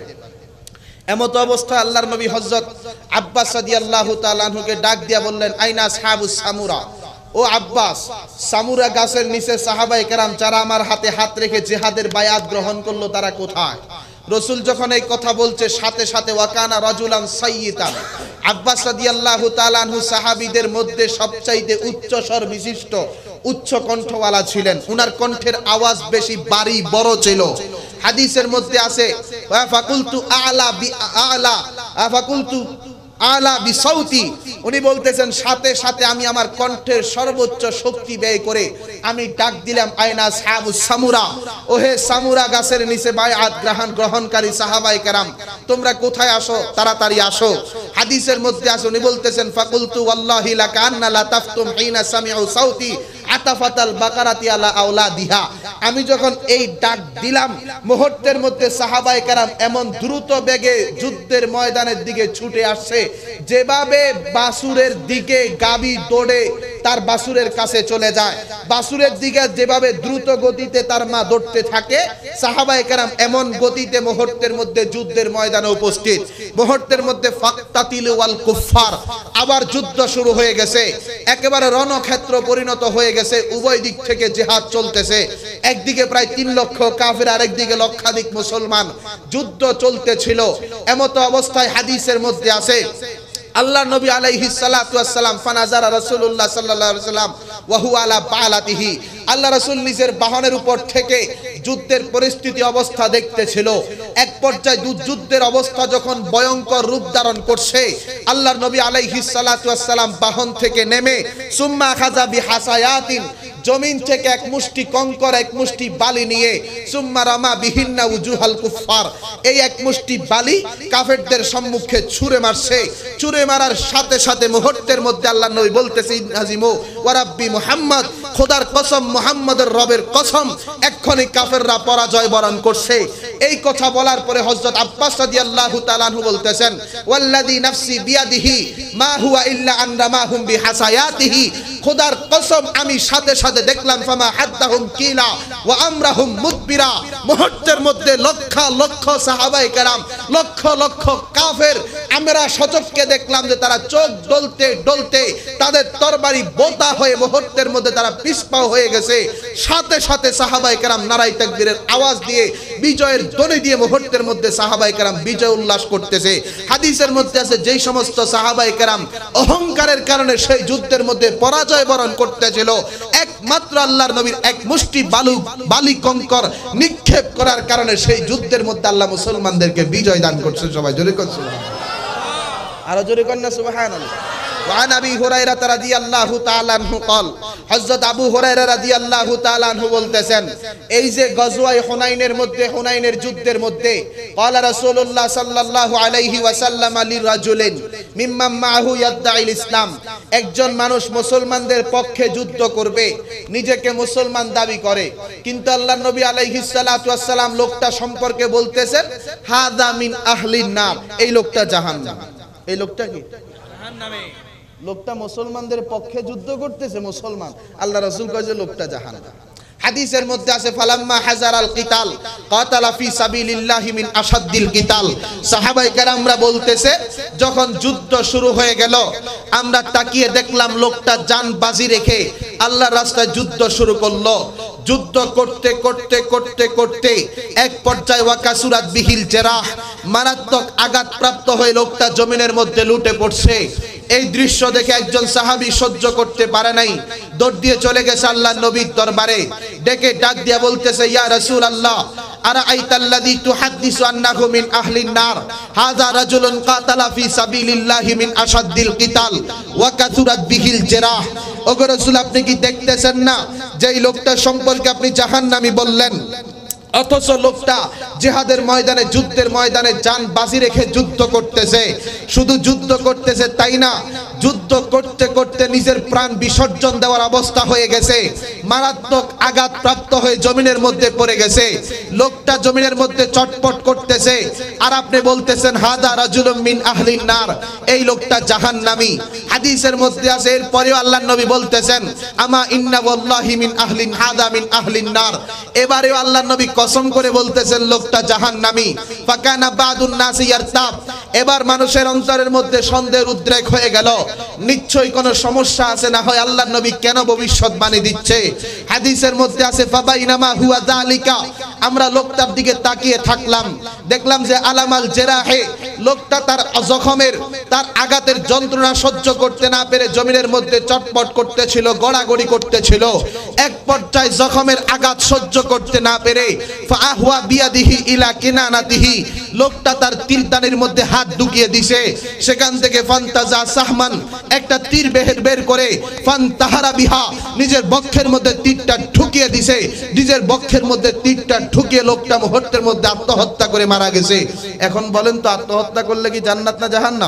এমত অবস্থায় আল্লাহর নবী হযরত আব্বাস রাদিয়াল্লাহু তাআলা আনহুকে ডাক দিয়া বললেন, আইনা আসহাবুস সামুরা, ও আব্বাস, সামুরা গাছের নিচে সাহাবায়ে কেরাম যারা আমার হাতে হাত রেখে জিহাদের বায়াত গ্রহণ করলো তারা কোথায়? রাসূল যখন এই কথা বলছে সাথে সাথে ওয়াকানা রাজুলান সাইয়িতান, আব্বাস রাদিয়াল্লাহু তাআলা আনহু সাহাবীদের মধ্যে সবচাইতে উচ্চ স্বর বিশিষ্ট উচ্চ কণ্ঠওয়ালা ছিলেন। উনার কণ্ঠের আওয়াজ বেশি বাড়ি বড় ছিল। হাদিসের মধ্যে আছে ফাকুলতু আলা বি আলা ফাকুলতু আলা বিসাউতি, উনি বলতেছেন সাথে সাথে আমি আমার কণ্ঠের সর্বোচ্চ শক্তি ব্যয় করে আমি ডাক দিলাম, আয়না আসহাবুস সামুরা, ওহে সামুরা গাছের নিচে বায়াত গ্রহণকারী সাহাবায়ে কেরাম তোমরা কোথায় আসো, তাড়াতাড়ি আসো। হাদিসের মধ্যে আছে উনি বলতেছেন ফাকুলতু ওয়াল্লাহি লাকান্না লা তাফতুম হিনা সামিউ সাউতি আতাফাতাল বাকারাতি আলা আওলাদিহা, আমি যখন এই ডাক দিলাম মুহূর্তের মধ্যে সাহাবায়ে কেরাম এমন দ্রুত বেগে যুদ্ধের ময়দানের দিকে ছুটে আসছে যেভাবে বাসুরের দিকে গাবি দৌড়ে তার বাসুরের কাছে চলে যায়, বাসুরের দিকে যেভাবে দ্রুত গতিতে তার মা দৌড়তে থাকে, সাহাবায়ে কেরাম এমন গতিতে মুহূর্তের মধ্যে যুদ্ধের ময়দানে উপস্থিত। মুহূর্তের মধ্যে ফাকতাতিল ওয়াল কুফার, আবার যুদ্ধ শুরু হয়ে গেছে, একেবারে রণক্ষেত্র পরিণত হয়ে গেছে। উভয় দিক থেকে জিহাদ চলতেছে, একদিকে প্রায় 3 লক্ষ কাফের, আরেকদিকে লক্ষাধিক মুসলমান, যুদ্ধ চলতেছিল। এমত অবস্থায় হাদিসের মধ্যে আছে আল্লাহ নবী আলাইহিস সালাতু ওয়াস সালাম ফানাজারা রাসূলুল্লাহ সাল্লাল্লাহু আলাইহি ওয়াসাল্লাম ওয়া হুয়া আলা বালাতিহি, আল্লাহ রাসূল নিজের বাহনের উপর থেকে যুদ্ধের পরিস্থিতি অবস্থা দেখতেছিল। এক পর্যায়ে যুদ্ধের অবস্থা যখন ভয়ঙ্কর রূপ ধারণ করছে, আল্লাহর নবী আলাইহিস সালাতু ওয়াস সালাম বাহন থেকে নেমে সুম্মা খাযা বিহাসায়াতিন, জমিন থেকে এক মুষ্টি কঙ্কর এক মুষ্টি বালি নিয়ে সুম্মা রামা বিহিন্না উজুহাল কুফার, এই এক মুষ্টি বালি কাফেরদের সম্মুখে ছুঁড়ে মারছে। ছুঁড়ে মারার সাথে সাথে মুহূর্তের মধ্যে আল্লাহর নবী বলতেছে নাজিমু ওয়া রাব্বি মুহাম্মদ, খোদার কসম, মুহাম্মদের রবের কসম, এক্ষুনি কাফেররা পরাজয় বরণ করছে। এই কথা বলার পরে হযরত আব্বাস রাদিয়াল্লাহু তাআলা আনহু বলতেছেন ওয়াল্লাযী নাফসি বিয়াদিহি মা হুয়া ইল্লা আন রামাহুম বিহাসায়াতিহি, খোদার কসম আমি সাথে সাথে দেখলাম ফামা হাদ্দাহুম কিলা ওয়া আমরাহুম মুদবিরা, মুহূর্তের মধ্যে লক্ষ লক্ষ সাহাবায়ে কেরাম, লক্ষ লক্ষ কাফের আমরা সচক্ষে দেখলাম যে তারা চোখ ডলতে ডলতে তাদের তরবারি বোতা হয়ে মুহূর্তের মধ্যে তারা পিছপা হয়ে গেছে। সাথে সাথে সাহাবায়ে কেরাম নারায়ে তাকবীরের আওয়াজ দিয়ে বিজয়ের ধ্বনি দিয়ে মুহূর্তের মধ্যে সাহাবায়ে কেরাম বিজয় উল্লাস করতেছে। হাদিসের মধ্যে আছে যেই সমস্ত সাহাবায়ে কেরাম অহংকারের কারণে সেই যুদ্ধের মধ্যে পরাজয় বরণ করতেছিল, একমাত্র আল্লাহর নবীর এক মুষ্টি বালি কঙ্কর নিক্ষেপ করার কারণে সেই যুদ্ধের মধ্যে আল্লাহ মুসলমানদেরকে বিজয় দান করছে। সবাই জোরে করুন সুবহানাল্লাহ, আরো জোরে করুন না সুবহানাল্লাহ। وعن ابي هريره رضي الله تعالى عنه قال, হযরত আবু হুরায়রা রাদিয়াল্লাহু তাআলা আনহু বলতেছেন এই যে গজওয়ায়ে হুনাইনের মধ্যে, হুনাইনের যুদ্ধের মধ্যে قال রাসূলুল্লাহ সাল্লাল্লাহু আলাইহি ওয়াসাল্লাম লিরাজুলিন মিম্মান মাহু ইয়াদঈল ইসলাম, একজন মানুষ মুসলমানদের পক্ষে যুদ্ধ করবে, নিজেকে মুসলমান দাবি করে, কিন্তু আল্লাহর নবী আলাইহিস সালাতু ওয়াস সালাম লোকটা সম্পর্কে বলতেছেন হাযা মিন আহলিন নার, এই লোকটা জাহান্নাম। এই লোকটা কি জাহান্নামে? লোকটা মুসলমানদের পক্ষে যুদ্ধ করতেছে, মুসলমান, আল্লাহ রাসূল কয় যে লোকটা জাহান্নাম। হাদিসের মধ্যে আছে ফালাম্মা হাজারাল কিতাল কাতালা ফি সাবিলিল্লাহি মিন আশাদ্দিল কিতাল, সাহাবায়ে কেরামরা বলতেছে যখন যুদ্ধ শুরু হয়ে গেল আমরা তাকিয়ে দেখলাম লোকটা জান বাজি রেখে আল্লাহর রাস্তায় যুদ্ধ শুরু করলো। যুদ্ধ করতে করতে করতে করতে এক পর্যায়ে ওয়াকাসুরাত বিহিল জেরাহ, মারাত্মক আঘাতপ্রাপ্ত হয়ে লোকটা জমিনের মধ্যে লুটে পড়ছে। এই দৃশ্য দেখে একজন সাহাবী সহ্য করতে পারে নাই, দৌড় দিয়ে চলে গেছে আল্লাহর নবীর দরবারে, ডেকে ডাক দিয়া বলতেছে ইয়া রাসূলুল্লাহ আরাআইতাল্লাযী তুহাদ্দিসু আন্নাহু মিন আহলিন নার হাযা রাজুলুন কাতালা ফি সাবিলিল্লাহি মিন আশাদ্দিল কিতাল ওয়া কাসুরাত বিহিল জেরাহ, ওগো রাসূল আপনি কি দেখতেছেন না যে এই লোকটা সম্পর্কে আপনি জাহান্নামী বললেন, অথচ লোকটা জিহাদের ময়দানে, যুদ্ধের ময়দানে জান বাজি রেখে যুদ্ধ করতেছে। শুধু যুদ্ধ করতেছে তাই না, যুদ্ধ করতে করতে নিজের প্রাণ বিসর্জন দেওয়ার অবস্থা হয়ে গেছে, মারাত্মক আঘাত প্রাপ্ত হয়ে জমিনের মধ্যে পড়ে গেছে। লোকটা জমিনের মধ্যে চটপট করতেছে, আর আপনি বলতেছেন হাদা রাজুলুম মিন আহলিন নার, এই লোকটা জাহান্নামী। হাদিসের মধ্যে আছে এরপরেও আল্লাহর নবী বলতেছেন আমা ইন্না ওয়াল্লাহি মিন আহলিন হাদা মিন আহলিন নার, এবারেও আল্লাহর নবী কসম করে বলতেছেন লোকটা জাহান্নামী। ফাকানা বাদুন নাসি ইয়ারতাব, এবার মানুষের অন্তরের মধ্যে সন্দেহের উদ্রেক হয়ে গেল, নিশ্চয়ই কোনো সমস্যা আছে, না হয় আল্লাহর নবী কেন ভবিষ্যৎবাণী দিচ্ছে। হাদিসের মধ্যে আছে ফাবাইনামা হুয়া যালিকা, আমরা লোকটার দিকে তাকিয়ে থাকলাম, দেখলাম যে আলামাল জেরাহে, লোকটা তার জখমের তার আঘাতের যন্ত্রণা সহ্য করতে না পেরে জমিনের মধ্যে চটপট করতেছিল, গড়াগড়ি করতেছিল। এক পর্যায়ে জখমের আঘাত সহ্য করতে না পেরে ফাআহুয়া বিয়াদিহি ইলা কিনানাতিহি, লোকটা তার তীরদানের মধ্যে হাত ঢুকিয়ে দিছে, সেখান থেকে ফান্তাজা সাহমান, একটা তীর বের করে ফান্তাহারা বিহা, নিজের বক্ষের মধ্যে তীরটা ঢুকিয়ে দিছে। নিজের বক্ষের মধ্যে তীরটা ঢুকিয়ে লোকটা মুহূর্তের মধ্যে আত্মহত্যা করে মারা গেছে। এখন বলেন তো আত্মহত্যা করলে কি জান্নাত না জাহান্নাম?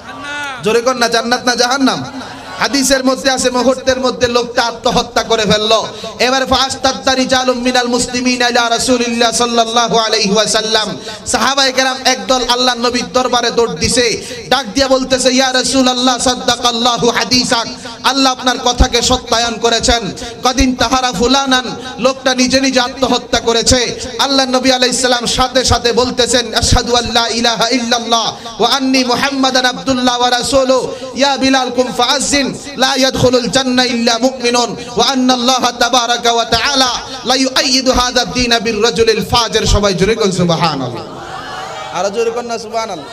জোরে কর না, জান্নাত না জাহান্নাম? হাদিসের মধ্যে আছে মুহূর্তের মধ্যে লোকটা আত্মহত্যা করে ফেললো। এবার ফাস্তাদা রিজালুম মিনাল মুসলিমিনা ইলা রাসূলিল্লাহ সাল্লাল্লাহু আলাইহি ওয়াসাল্লাম, সাহাবায়ে কেরাম একদল আল্লাহর নবীর দরবারে দৌড় দিছে, ডাক দিয়ে বলতেছে ইয়া রাসূলুল্লাহ সাদ্দাকাল্লাহু হাদিসাক, আল্লাহ আপনার কথাকে সত্যায়ন করেছেন। কদিন তাহারা ফুলানান, লোকটা নিজে নিজে আত্মহত্যা করেছে। আল্লাহর নবী আলাইহিস সালাম সাথে সাথে বলতেছেন আশহাদু আল্লা ইলাহা ইল্লাল্লাহ ওয়া আন্নী মুহাম্মাদান আবদুল্লাহ ওয়া রাসূলুহু, ইয়া বিলাল কুম ফাআজ্জিন লা ইয়াদখুলুল জান্নাহ ইল্লা মুমিনুন ওয়া আন্না আল্লাহ তাবারাকা ওয়া তাআলা লা ইউআইয়িদু হাযা দ্বীন বির রাজুলিল ফাজির। সবাই জোরে কোন সুবহানাল্লাহ, আর জোরে কোন না সুবহানাল্লাহ।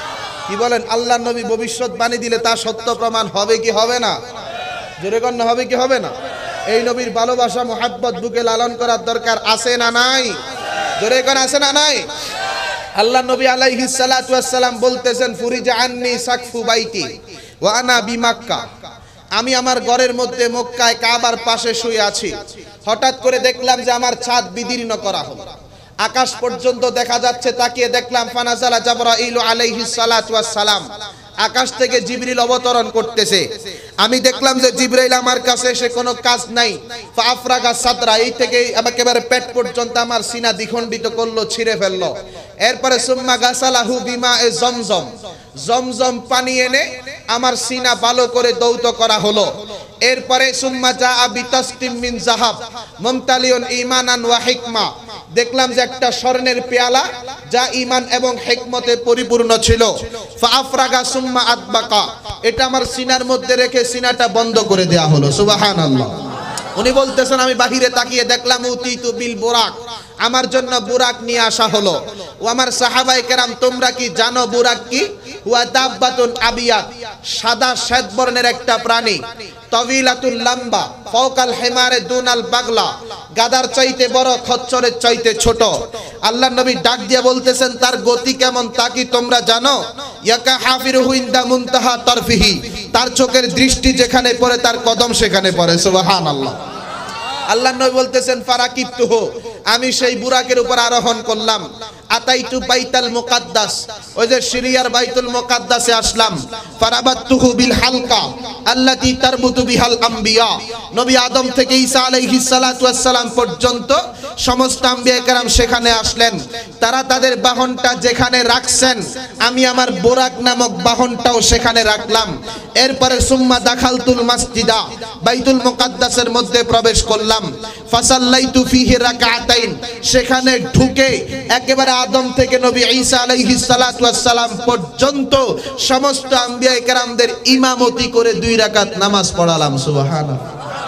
কি বলেন, আল্লাহর নবী ভবিষ্যৎবাণী দিলে তা সত্য প্রমাণ হবে কি হবে না? জোরে কোন হবে কি হবে না? এই নবীর ভালোবাসা মুহাব্বত বুকে লালন করার দরকার আছে না নাই? জোরে কোন আছে না নাই? আল্লাহ নবী আলাইহিস সালাতু ওয়াস সালাম বলতেছেন ফুরিজা আন্নি সাকফু বাইতি ওয়া আনা বিমাক্কা, আমি আমার ঘরের মধ্যে মক্কায় কাবার পাশে শুয়ে আছি, হঠাৎ করে দেখলাম যে আমার ছাদ বিদীর্ণ করা হলো, আকাশ পর্যন্ত দেখা যাচ্ছে। তাকিয়ে দেখলাম ফানাজালা জাবরাইল আলাইহিস সালাতু ওয়াস সালাম, আকাশ থেকে জিবরিল অবতরণ করতেছে। আমি দেখলাম যে জিবরাইল আমার কাছে এসে কোনো কাজ নাই, ফাফরাগা সাদরা, এই থেকে একেবারে পেট পর্যন্ত আমার সিনা দ্বিখণ্ডিত করলো, ছিঁড়ে ফেললো। এরপরে সুম্মা গাসালাহু বিমা এ জমজম, জমজম পানি এনে আমার সিনা ভালো করে দৌত করা হলো। এরপরে সুম্মা জাআ বিতাসতিম মিন যাহাব মুমতালিউন ঈমানান ওয়া হিকমা, দেখলাম যে একটা স্বর্ণের পেয়ালা যা ঈমান এবং হিকমতে পরিপূর্ণ ছিল। ফাআফরাগা সুম্মা আতবাকা, এটা আমার সিনার মধ্যে রেখে সিনাটা বন্ধ করে দেয়া হলো। সুবহানাল্লাহ। উনি বলতেছেন আমি বাহিরে তাকিয়ে দেখলাম উতিতু বিল বুরাক, আমার জন্য বুরাক নিয়ে আসা হলো। ও আমার সাহাবায়ে কেরাম, তোমরা কি জানো বুরাক কি? হুয়া দাব্বাতুন আবিয়াত, সাদা শ্বেত বর্ণের একটা প্রাণী, তাওয়িলাতুল লাম্বা ফাওকাল হিমারে দুনাল বাগলা, গাদার চাইতে বড়, খচ্চরের চাইতে ছোট। আল্লাহর নবী ডাক দিয়ে বলতেছেন তার গতি কেমন তা কি তোমরা জানো? ইয়াকা হাফিরুহু ইনদা মুনতাহা তারফিহি, তার চোখের দৃষ্টি যেখানে পড়ে তার কদম সেখানে পড়ে। সুবহানাল্লাহ। আল্লাহর নবী বলতেছেন ফারাকিবতুহু, আমি সেই বুরাকের উপর আরোহণ করলাম। আতাইতু বাইতাল মুকাদ্দাস, ওই যে সিরিয়ার বাইতুল মুকাদ্দাসে আসলাম। ফারাবাতুহু বিল হালকা আল্লাতী তারবুতু বিহাল আম্বিয়া, নবী আদম থেকে ঈসা আলাইহিস সালাতু ওয়াস সালাম পর্যন্ত সমস্ত আম্বিয়া কেরাম সেখানে আসলেন। তারা তাদের বাহনটা যেখানে রাখছেন, আমি আমার বুরাক নামক বাহনটাও সেখানে রাখলাম। এরপরে সুম্মা দাখালতুল মাসজিদা, বাইতুল মুকাদ্দাসের মধ্যে প্রবেশ করলাম। ফাসাল্লাইতু ফিহি রাকাতাইন, সেখানে ঢুকে একেবারে আদম থেকে নবী ঈসা আলাইহিস সালাতু ওয়াস সালাম পর্যন্ত সমস্ত আম্বিয়া কেরামদের ইমামতি করে 2 রাকাত নামাজ পড়ালাম। সুবহানাল্লাহ।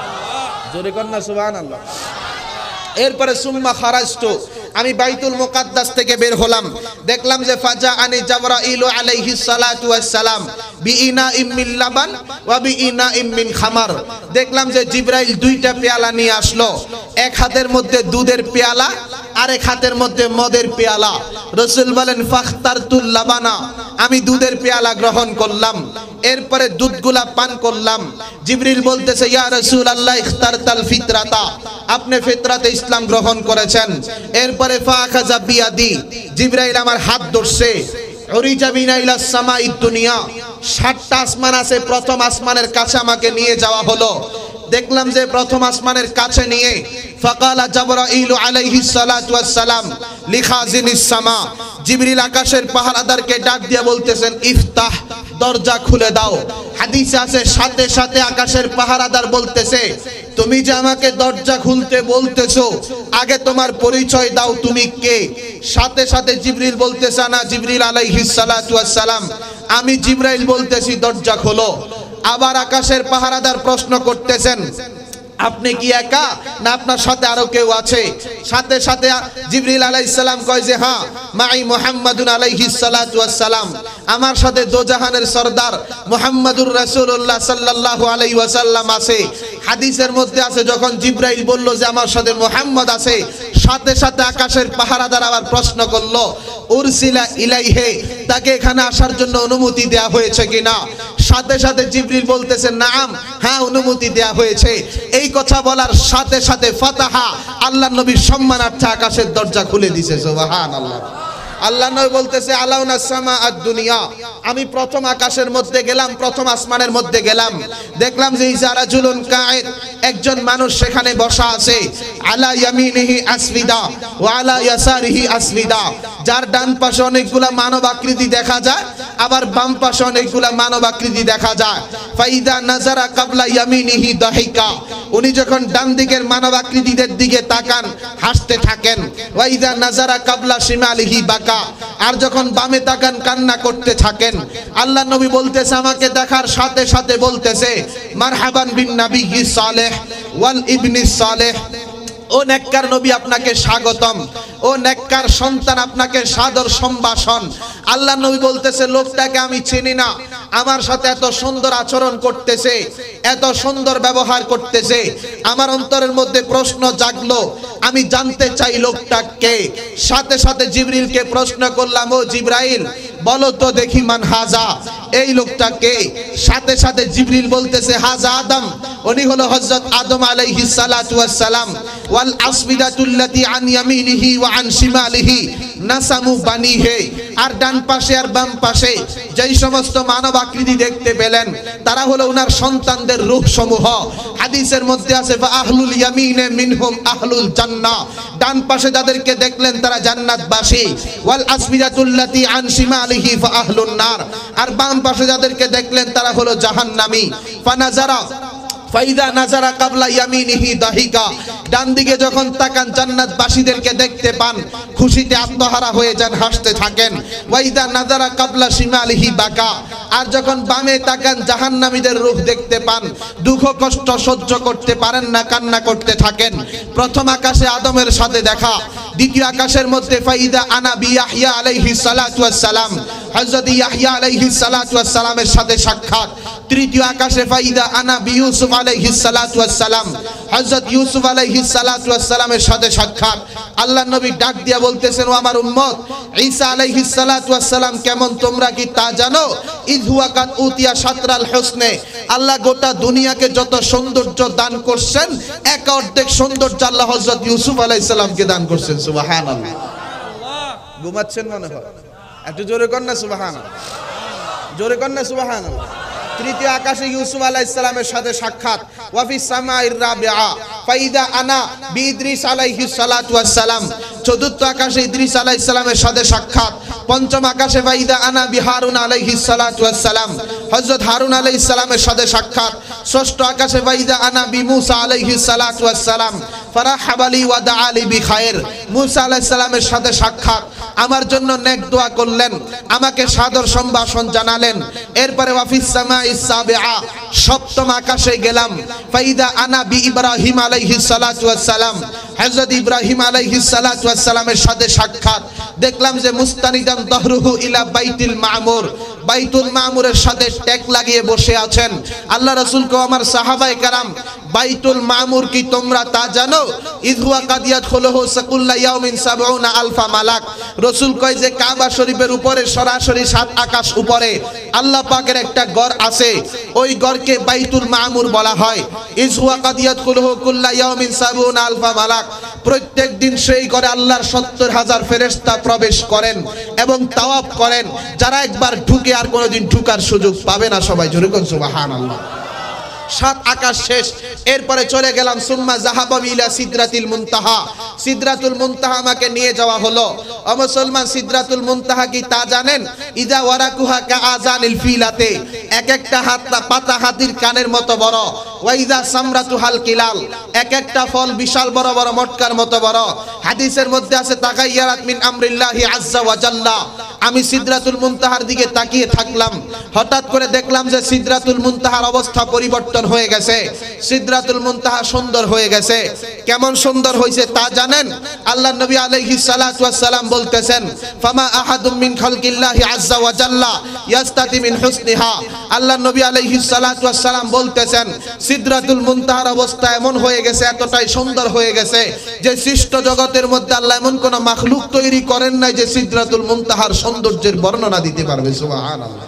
জোরে কর না সুবহানাল্লাহ। এরপরে সুম্মা খারাজতু, আমি বাইতুল মুকাদ্দাস থেকে বের হলাম। দেখলাম যে ফাজা আনি জাবরাইল আলাইহিস সালাতু ওয়াস সালাম বিইনাইম মিন লাবান ওয়া বিইনাইম মিন খামার, দেখলাম যে জিবরাইল 2টা পেয়ালা নিয়ে আসলো, এক হাতের মধ্যে দুধের পেয়ালা, আরেক হাতের মধ্যে মদের পেয়ালা। রাসূল বলেন ফাখতারতুল লাবানা, আমি দুধের পেয়ালা গ্রহণ করলাম। এরপরে দুধগুলা পান করলাম। জিবরিল বলতেছে ইয়া রাসূলুল্লাহ ইখতারতাল ফিতরাতা, আপনি ফিতরাতে ইসলাম গ্রহণ করেছেন। এরপরে ফাখাযা বিয়াদি, জিবরাইল আমার হাত ধরছে। উরিজা বিনা ইলাস সামাইদ দুনিয়া, 7টা আসমান আছে, প্রথম আসমানের কাছে আমাকে নিয়ে যাওয়া হলো। দেখলাম যে প্রথম আসমানের কাছে নিয়ে ফাকালা জিবরাইল আলাইহিস সালাতু ওয়াস সালাম লিখাজিনিস সামা, জিবরিল আকাশের পাহারাদারকে ডাক দিয়ে বলতেছেন ইফতাহ, দরজা খুলে দাও। হাদিসে আছে সাথে সাথে আকাশের পাহারাদার বলতেছে তুমি যে আমাকে দরজা খুলতে বলতেছো, আগে তোমার পরিচয় দাও, তুমি কে? সাথে সাথে জিবরিল বলতেছে না জিবরিল আলাইহিস সালাতু ওয়াস সালাম, আমি জিবরাইল বলতেছি দরজা খোলো। আবার আকাশের পাহারাদার প্রশ্ন করতেছেন আপনি কি একা না আপনার সাথে আরো কেউ আছে? সাথে সাথে জিবরিল আলাইহিস সালাম কয় যে হ্যাঁ, মাই মুহাম্মাদুন আলাইহিস সালাতু ওয়াস সালাম, আমার সাথে দোজাহানের সরদার মুহাম্মাদুর রাসূলুল্লাহ সাল্লাল্লাহু আলাইহি ওয়াসাল্লাম আছে। হাদিসের মধ্যে আছে যখন জিবরাইল বলল যে আমার সাথে মুহাম্মদ আছে, সাথে সাথে আকাশের পাহারাদার আবার প্রশ্ন করলো উরসিলা ইলাইহি, তাকে এখানে আসার জন্য অনুমতি দেয়া হয়েছে কিনা? সাথে সাথে জিবরিল বলতেছে নাম, হ্যাঁ অনুমতি দেয়া হয়েছে। এই কথা বলার সাথে সাথে ফাতাহা, আল্লাহর নবীর সম্মানার্থে আকাশের দরজা খুলে দিয়েছে। সুবহানাল্লাহ। আল্লাহ নবী বলতেছে আলাউনা সামা আদ-দুনিয়া, আমি প্রথম আকাশের মধ্যে গেলাম, প্রথম আসমানের মধ্যে গেলাম, দেখলাম যে ইজারাজুলুন কায়েদ, একজন মানুষ সেখানে বসা আছে, আলা ইয়ামিনিহি আসবিদা ওয়া আলা ইয়াসারিহি আসবিদা, যার ডান পাশে অনেকগুলা মানব আকৃতি দেখা যায়, আবার বাম পাশে অনেকগুলা মানব আকৃতি দেখা যায়। ফাইদা নাজারা কাবলা ইয়ামিনিহি দাহিকা, উনি যখন ডান দিকের মানব আকৃতিদের দিকে তাকান হাসতে থাকেন। ওয়াইদা নাজারা কাবলা শিমালিহি বাকা, আর যখন বামে তাকান কান্না করতে থাকেন। আল্লাহ নবী বলতেছে আমাকে দেখার সাথে সাথে বলতেছে মারহাবান বিন নাবিয়্যি সালেহ ওয়াল ইবনি সালেহ, ও নেককার নবী আপনাকে স্বাগতম, ও নেককার সন্তান আপনাকে সাদর সম্ভাষণ। আল্লাহ নবী বলতেছে লোকটাকে আমি চিনি না, আমার সাথে এত সুন্দর আচরণ করতেছে, এত সুন্দর ব্যবহার করতেছে, আমার অন্তরের মধ্যে প্রশ্ন জাগলো, আমি জানতে চাই লোকটা কে। সাথে সাথে জিবরিলকে প্রশ্ন করলাম ও জিবরাইল বলো তো দেখি মান হাজা, এই লোকটা কে? সাথে সাথে জিবরিল বলতেছে হাজা আদম, উনি হলো হযরত আদম আলাইহিস সালাতু ওয়াস সালাম। ওয়াল আসবিদাতুল্লাতি আন ইয়ামিনিহি ওয়া আন শিমালিহি নাসামু বানিহি, আর ডান পাশে আর বাম পাশে যেই সমস্ত মানব আকৃতি দেখতে পেলেন তারা হলো ওনার সন্তানদের রূহ সমূহ। হাদিসের মধ্যে আছে ফা আহলুল ইয়ামিনে মিনহুম আহলুল জান্নাহ, ডান পাশে যাদেরকে দেখলেন তারা জান্নাতবাসী। ওয়াল আসবিদাতুল্লাতি আন শিমালিহি ফা আহলুন নার, আর বাম পাশে যাদেরকে দেখলেন তারা হলো জাহান্নামী। ফানাজারা ফাইদা নাজারা কাবলা ইয়ামিনিহি দাহিকা, ডান দিকে যখন তাকান জান্নাতবাসীদেরকে দেখতে পান, খুশিতে আত্মহারা হয়ে যান, হাসতে থাকেন। ওয়াইদা নাজারা কাবলা শিমালিহি বাকা, আর যখন বামে তাকান জাহান্নামীদের রূহ দেখতে পান, দুঃখ কষ্ট সহ্য করতে পারেন না, কান্না করতে থাকেন। প্রথম আকাশে আদমের সাথে দেখা, দ্বিতীয় আকাশের মধ্যে ফাইদা আনা বিয়াহইয়া আলাইহিস সালাতু ওয়াস সালাম, হযরত ইয়াহইয়া আলাইহিস সালাতু ওয়াস সালামের সাথে সাক্ষাৎ। তৃতীয় আকাশে ফাইদা আনা বিইউসুফ আলাইহিস সালাতু ওয়াস সালাম, হযরত ইউসুফ আলাইহিস সালাতু ওয়াস সালামের সাথে সাক্ষাৎ। আল্লাহর নবী ডাক দিয়া বলতেছেন ও আমার উম্মত, ঈসা আলাইহিস সালাতু ওয়াস সালাম কেমন তোমরা কি তা জানো? ইয হুয়া কাদ উতিয়া শাতরাল হুসনে, আল্লাহ গোটা দুনিয়াকে যত সৌন্দর্য দান করছেন, এক অর্ধেক সৌন্দর্য আল্লাহ হযরত ইউসুফ আলাইহিস সালামকে দান করছেন। সুবহানাল্লাহ। ঘুমাচ্ছেন মনে হয়, একটু জোরে কর না সুবহানাল্লাহ, জোরে কর না সুবহানাল্লাহ। তৃতীয় আকাশে ইউসুফ আলাইহিস সালামের সাথে সাক্ষাৎ। ওয়াফিস সামাইর রাবিআ ফাইদা আনা বিইদ্রিস আলাইহিস সালাতু ওয়াস সালাম, চতুর্থ আকাশে ইদ্রিস আলাইহিস সালামের সাথে সাক্ষাৎ। পঞ্চম আকাশে ফাইদা আনা বিহারুন আলাইহিস সালাতু ওয়াস সালাম, হযরত হারুন আলাইহিস সালামের সাথে সাক্ষাৎ। ষষ্ঠ আকাশে ফাইদা আনা বিমূসা আলাইহিস সালাতু ওয়াস সালাম, ফারাহাবালি ওয়া দাআলি বিখায়র, মুসা আলাইহিস সালামের সাথে সাক্ষাৎ, আমার জন্য নেক দোয়া করলেন, আমাকে সাদর সম্ভাষণ জানালেন। এরপরে ওয়াফিস সামাইস সাবিআ, সপ্তম আকাশে গেলাম। ফাইদা আনা বি ইব্রাহিম আলাইহিস সালাতু ওয়াস সালাম, হযরত ইব্রাহিম আলাইহিস সালাতু ওয়াস সালামের সাথে সাক্ষাৎ। দেখলাম যে মুস্তানিদান দহরুহু ইলা বাইতুল মামুর, বাইতুল মামুরের সাথে ট্যাগ লাগিয়ে বসে আছেন। আল্লাহ রাসূল কো আমার সাহাবায়ে কেরাম, বাইতুল মামুর কি তোমরা তা জানো? ইয হুয়া কাদ ইয়াদখুলুহু সাকুল্লা ইয়াউমিন ৭০ আলফা মালাক, রাসূল কয় যে কাবা শরীফের উপরে সরাসরি ৭ আকাশ উপরে আল্লাহ পাকের একটা ঘর আছে, ওই ঘরকে বাইতুল মামুর বলা হয়। ইয হুয়া কাদ ইয়াদখুলুহু কুল্লা ইয়াউমিন ৭০ আলফা মালাক, প্রত্যেক দিন সেই ঘরে আল্লাহর 70,000 ফেরেশতা প্রবেশ করেন এবং তাওয়াফ করেন। যারা একবার ঢুকে আর কোনোদিন ঢুকার সুযোগ পাবে না। সবাই জোরে কোন সুবহানাল্লাহ। 7 আকাশ শেষ, এরপরে চলে গেলাম সুম্মা যাহাবা ইলা সিদরাতিল মুনতাহা। সিদরাতুল মুনতাহা আমাকে নিয়ে যাওয়া হলো। ও মুসলমান, সিদরাতুল মুনতাহা কি তা জানেন? ইজা ওয়ারাকুহা কাআযানিল ফিলাতে, এক একটা পাতা হাতির কানের মতো বড়। ওয়া ইজা সামরাতুহাল কিলাল, এক একটা ফল বিশাল বড় বড় মটকার মতো বড়। হাদিসের মধ্যে আছে তাগাইয়ারাত মিন আমরিল্লাহি আযজা ওয়া জাল্লা। আমি সিদরাতুল মুনতাহার দিকে তাকিয়ে থাকলাম, হঠাৎ করে দেখলাম যে সিদরাতুল মুনতাহার অবস্থা পরিবর্তন হয়ে গেছে। সিদরাতুল মুনতাহা সুন্দর হয়ে গেছে। কেমন সুন্দর হয়েছে তা জানেন? আল্লাহ নবী আলাইহিস সালাতু ওয়াস সালাম বলতেছেন, ফামা আহাদুম মিন খালকিল্লাহি আযজা ওয়া জাল্লা ইয়াস্তাতি মিন হুসনিহা। আল্লাহ নবী আলাইহিস সালাতু ওয়াস সালাম বলতেছেন, সিদরাতুল মুনতাহার অবস্থা এমন হয়ে গেছে, এতটাই সুন্দর হয়ে গেছে যে সৃষ্ট জগতের মধ্যে আল্লাহ এমন কোন মাখলুক তৈরি করেন নাই যে সিদরাতুল মুনতাহার সৌন্দর্যের বর্ণনা দিতে পারবে। সুবহানাল্লাহ,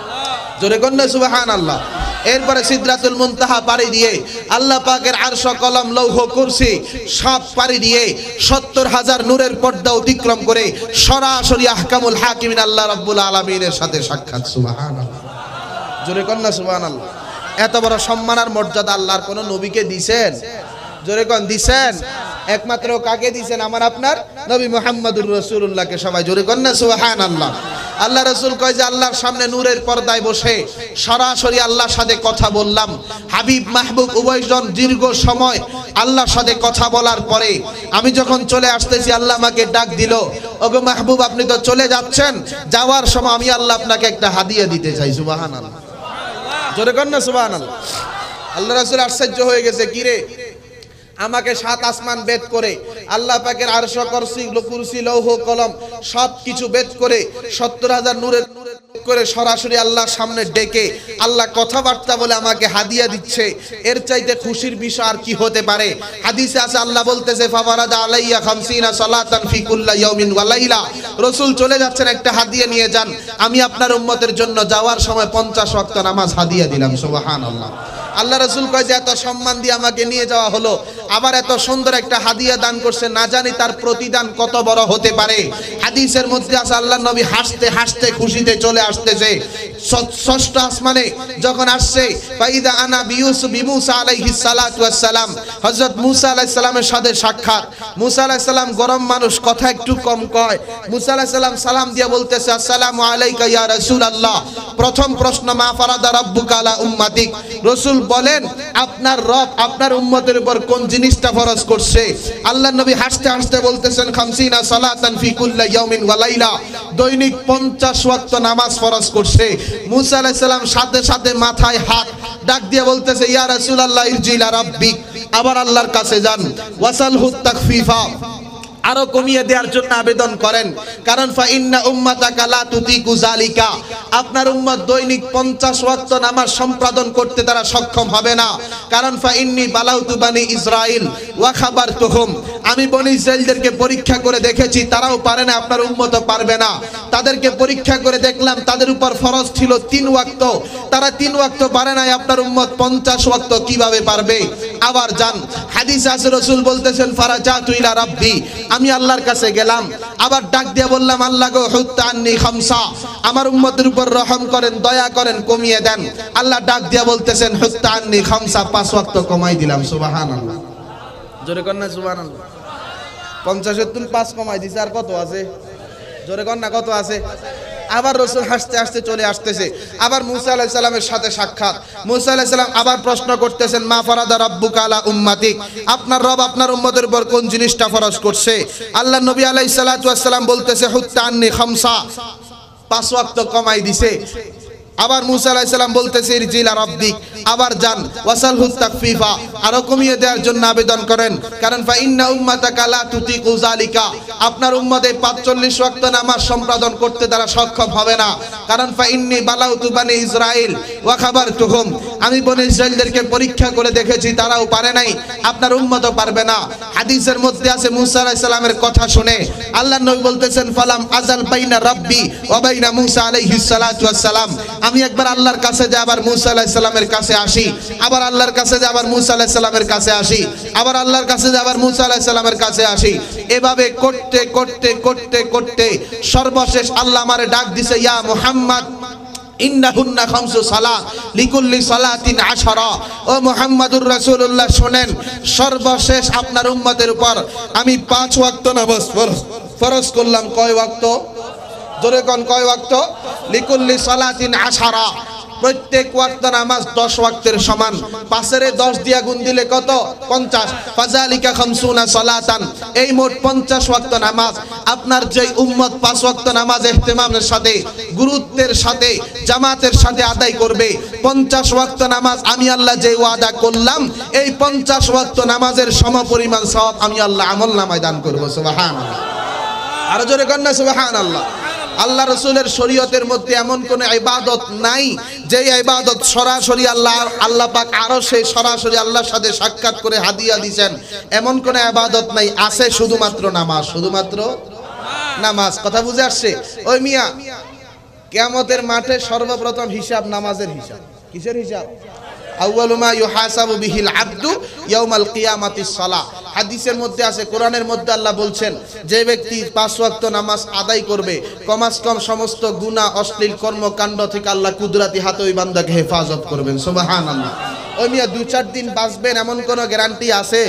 জোরে কোন না সুবহানাল্লাহ। এরপরে সিদরাতুল মুনতাহা পাড়ি দিয়ে আল্লাহ পাকের আরশ, কলম, লৌহ, কুরসি সব পাড়ি দিয়ে 70,000 নূরের পর্দা অতিক্রম করে সরাসরি আহকামুল হাকিমিন আল্লাহ রাব্বুল আলামিনের সাথে সাক্ষাৎ। সুবহানাল্লাহ, জোরে কোন না সুবহানাল্লাহ। এত বড় সম্মান আর মর্যাদা আল্লাহর কোন নবীকে দিবেন? জোরে কোন দিবেন? একমাত্র কাকে দিবেন? আমার আপনার নবী মুহাম্মদুর রাসূলুল্লাহকে। সবাই জোরে কোন না সুবহানাল্লাহ। আল্লাহ রাসূল কয় যে আল্লাহর সামনে নূরের পর্দায় বসে সরাসরি আল্লাহর সাথে কথা বললাম। হাবিব মাহবুব উভয়জন দীর্ঘ সময় আল্লাহর সাথে কথা বলার পরে আমি যখন চলে আসতেছি, আল্লাহ আমাকে ডাক দিল, ওগো মাহবুব আপনি তো চলে যাচ্ছেন, যাওয়ার সময় আমি আল্লাহ আপনাকে একটা হাদিয়া দিতে চাই। সুবহানাল্লাহ, জোরে কোন না সুবহানাল্লাহ। আল্লাহ রাসূল আশ্চর্য হয়ে গেছে, কি রে, আমাকে 7 আসমান বেদ করে আল্লাহ পাকের আরশ, কুরসি, লৌহ, কলম সব কিছু বেদ করে 70,000 নূরের করে সরাসরি আল্লাহর সামনে ডেকে আল্লাহ কথাবার্তা বলে আমাকে হাদিয়া দিচ্ছে, এর চাইতে খুশির বিষয় আর কি হতে পারে? হাদিসে আছে আল্লাহ বলতেছে, ফাফারাদা আলাইয়া 50 সালাতান ফি কুল্লি ইয়াউমিন ওয়া লাইলা। রাসূল চলে যাচ্ছেন, একটা হাদিয়া নিয়ে যান, আমি আপনার উম্মতের জন্য যাওয়ার সময় 50 ওয়াক্ত নামাজ হাদিয়া দিলাম। সুবহানাল্লাহ। আল্লাহ রাসূল কয় যে এত সম্মান দিয়ে আমাকে নিয়ে যাওয়া হলো, আবার এত সুন্দর একটা হাদিয়া দান করছে, না জানি তার প্রতিদান কত বড় হতে পারে। হাদিসের মধ্যে আছে আল্লাহর নবী হাসতে হাসতে খুশিতে চলে আসতেছে। ষষ্ঠ আসমানে যখন আসছে, ফাইদা আনা বিমুসা আলাইহিস সালাতু ওয়াস সালাম, হযরত মুসা আলাইহিস সালামের সাথে সাক্ষাৎ। মুসা আলাইহিস সালাম গরম মানুষ, কথা একটু কম কয়। মুসা আলাইহিস সালাম সালাম দিয়ে বলতেছে, আসসালামু আলাইকা ইয়া রাসূলুল্লাহ। প্রথম প্রশ্ন, মা ফারাদা রাব্বুকা আলা উম্মাতিক। রাসূল বলেন, আপনার রব আপনার উম্মতের উপর কোন জিনিসটা ফরজ করছে? আল্লাহর নবী হাসতে হাসতে বলতেছেন, 50 সালাতান ফি কুল্লি ইয়াউমিন ওয়া লাইলা। দৈনিক 50 ওয়াক্ত নামাজ ফরজ করছে। মুসা আলাইহিস সালাম সাথে সাথে মাথায় হাত ডাক দিয়ে বলতেছে, ইয়া রাসূলুল্লাহ ইরজি ইলা রাব্বিক। আবার আল্লাহর কাছে যান, ওয়াসালহু তাকফিফা, আরো কমিয়ে দেওয়ার জন্য আবেদন করেন। কারণ ফা ইন্না উম্মাতাকা লা তুতিকু যালিকা, আপনার উম্মত দৈনিক 50 ওয়াক্ত নামাজ সম্পাদন করতে তারা সক্ষম হবে না। কারণ ফা ইন্নী বালাউতু বানি ইসরাইল ওয়া খাবারতুহুম, আমি বনি ইসরাইলদেরকে পরীক্ষা করে দেখেছি, তারাও পারে না, আপনার উম্মতও পারবে না। তাদেরকে পরীক্ষা করে দেখলাম, তাদের উপর ফরজ ছিল 3 ওয়াক্ত, তারা 3 ওয়াক্ত পারে না, আপনার উম্মত 50 ওয়াক্ত কিভাবে পারবে? আবার যান, হাদিস আছে রাসূল বলতেছেন, ফারাজাতু ইলা রাব্বি, আমি আল্লাহর কাছে গেলাম, আবার ডাক দিয়ে বললাম, আল্লাহ গো হুত্তা আন্নি খামসা, আমার উম্মতের উপর রহম করেন, দয়া করেন, কমিয়ে দেন। আল্লাহ ডাক দিয়ে বলতেছেন, হুত্তা আন্নি খামসা, 5 ওয়াক্ত কমাই দিলাম। সুবহানাল্লাহ, জোরে কর না সুবহানাল্লাহ। 50-এর তুল 5 কমাই দিছে, আর কত আছে? জোরে কর না, কত আছে? আবার রাসূল হাসতে হাসতে চলে আসতেছে। আবার মুসা আলাইহিস সালামের সাথে সাক্ষাৎ। মুসা আলাইহিস সালাম আবার প্রশ্ন করতেছেন, মা ফারাদা রাব্বুকা আলা উম্মাতিক, আপনার রব আপনার উম্মতের উপর কোন জিনিসটা ফরজ করছে? আল্লাহ নবী আলাইহিস সালাতু ওয়াস সালাম বলতেছে, হুত্তা আন্নি খামসা, 5 ওয়াক্ত কমাই দিছে। আবার মুসা আলাইহিস সালাম বলতেছে, ইরজি ইলা রাব্বিক, আবার যান, ওয়াসালহু তাকফিফা, আরো কমিয়ে দেওয়ার জন্য আবেদন করেন। কারণ ফা ইন্না উম্মাতাকা লা তুতিকু যালিকা, আপনার উম্মতে 45 ওয়াক্ত নামাজ সম্পাদন করতে তারা সক্ষম হবে না। কারণ ফা ইন্নী বালাউতু বানি ইসরাইল ওয়া খাবারতুহুম, আমি বনি ইসরাইলদেরকে পরীক্ষা করে দেখেছি, তারাও পারে নাই, আপনার উম্মতও পারবে না। হাদিসের মধ্যে আছে, মুসা আলাইহিস সালামের কথা শুনে আল্লাহর নবী বলতেছেন, ফালাম আযাল বাইনা রাব্বি ওয়া বাইনা মুসা আলাইহিস সালাতু ওয়াস সালাম, আমি একবার আল্লাহর কাছে যাই, আবার মুসা আলাইহিস সালামের কাছে কাছে আসি, আবার আল্লাহর কাছে যে আবার মুসা আলাইহিস সালামের কাছে আসি, আবার আল্লাহর কাছে যে আবার মুসা আলাইহিস সালামের কাছে আসি। এভাবে করতে করতে করতে করতে সর্বশেষ আল্লাহ আমারে ডাক দিছে, ইয়া মুহাম্মদ ইন্নাহুন্না খামসু সালাত লিকুল্লি সালাতিন আশারা। ও মুহাম্মাদুর রাসূলুল্লাহ শুনেন, সর্বশেষ আপনার উম্মতের উপর আমি 5 ওয়াক্ত নামাজ ফরজ করলাম। কয় ওয়াক্ত? জোরে কোন কয় ওয়াক্ত? লিকুল্লি সালাতিন আশারা, প্রত্যেক ওয়াক্ত নামাজ 10 ওয়াক্তের সমান। 5 এর 10 দিয়া গুণ দিলে কত? 50। ফাযালিকা খামসুনা সালাতান, এই মোট 50 ওয়াক্ত নামাজ। আপনার যেই উম্মত 5 ওয়াক্ত নামাজ ইহতিমামের সাথে, গুরুত্বের সাথে, জামাতের সাথে আদায় করবে, 50 ওয়াক্ত নামাজ আমি আল্লাহ যে ওয়াদা করলাম, এই 50 ওয়াক্ত নামাজের সমপরিমাণ সওয়াব আমি আল্লাহ আমলনামায় দান করব। সুবহানাল্লাহ। আর জোরে কন্না সুবহানাল্লাহ। আল্লাহ রসুলের শরীয়তের মধ্যে এমন কোন ইবাদত নাই যে ইবাদত সরাসরি আল্লাহ পাক আরো সেই সরাসরি আল্লাহর সাথে সাক্ষাৎ করে হাদিয়া দিবেন, এমন কোন ইবাদত নাই। আছে শুধুমাত্র নামাজ, শুধুমাত্র নামাজ। কথা বুঝে আসছে? ওই মিয়া, কিয়ামতের মাঠে সর্বপ্রথম হিসাব নামাজের হিসাব। কিসের হিসাব? আউয়ালু মা ইউহাসাবু বিহিল আবদু ইয়াউমাল কিয়ামাতিস সালাহ। হাদিসের মধ্যে আছে, কোরআনের মধ্যে আল্লাহ বলছেন, যে ব্যক্তি 5 ওয়াক্ত নামাজ আদায় করবে, কমাস কম সমস্ত গুনাহ অশ্লীল কর্মকাণ্ড থেকে আল্লাহ কুদরতি হাতে ওই বান্দাকে হেফাজত করবেন। সুবহানাল্লাহ। ওই মিয়া 2-4 দিন বাঁচবেন এমন কোন গ্যারান্টি আছে?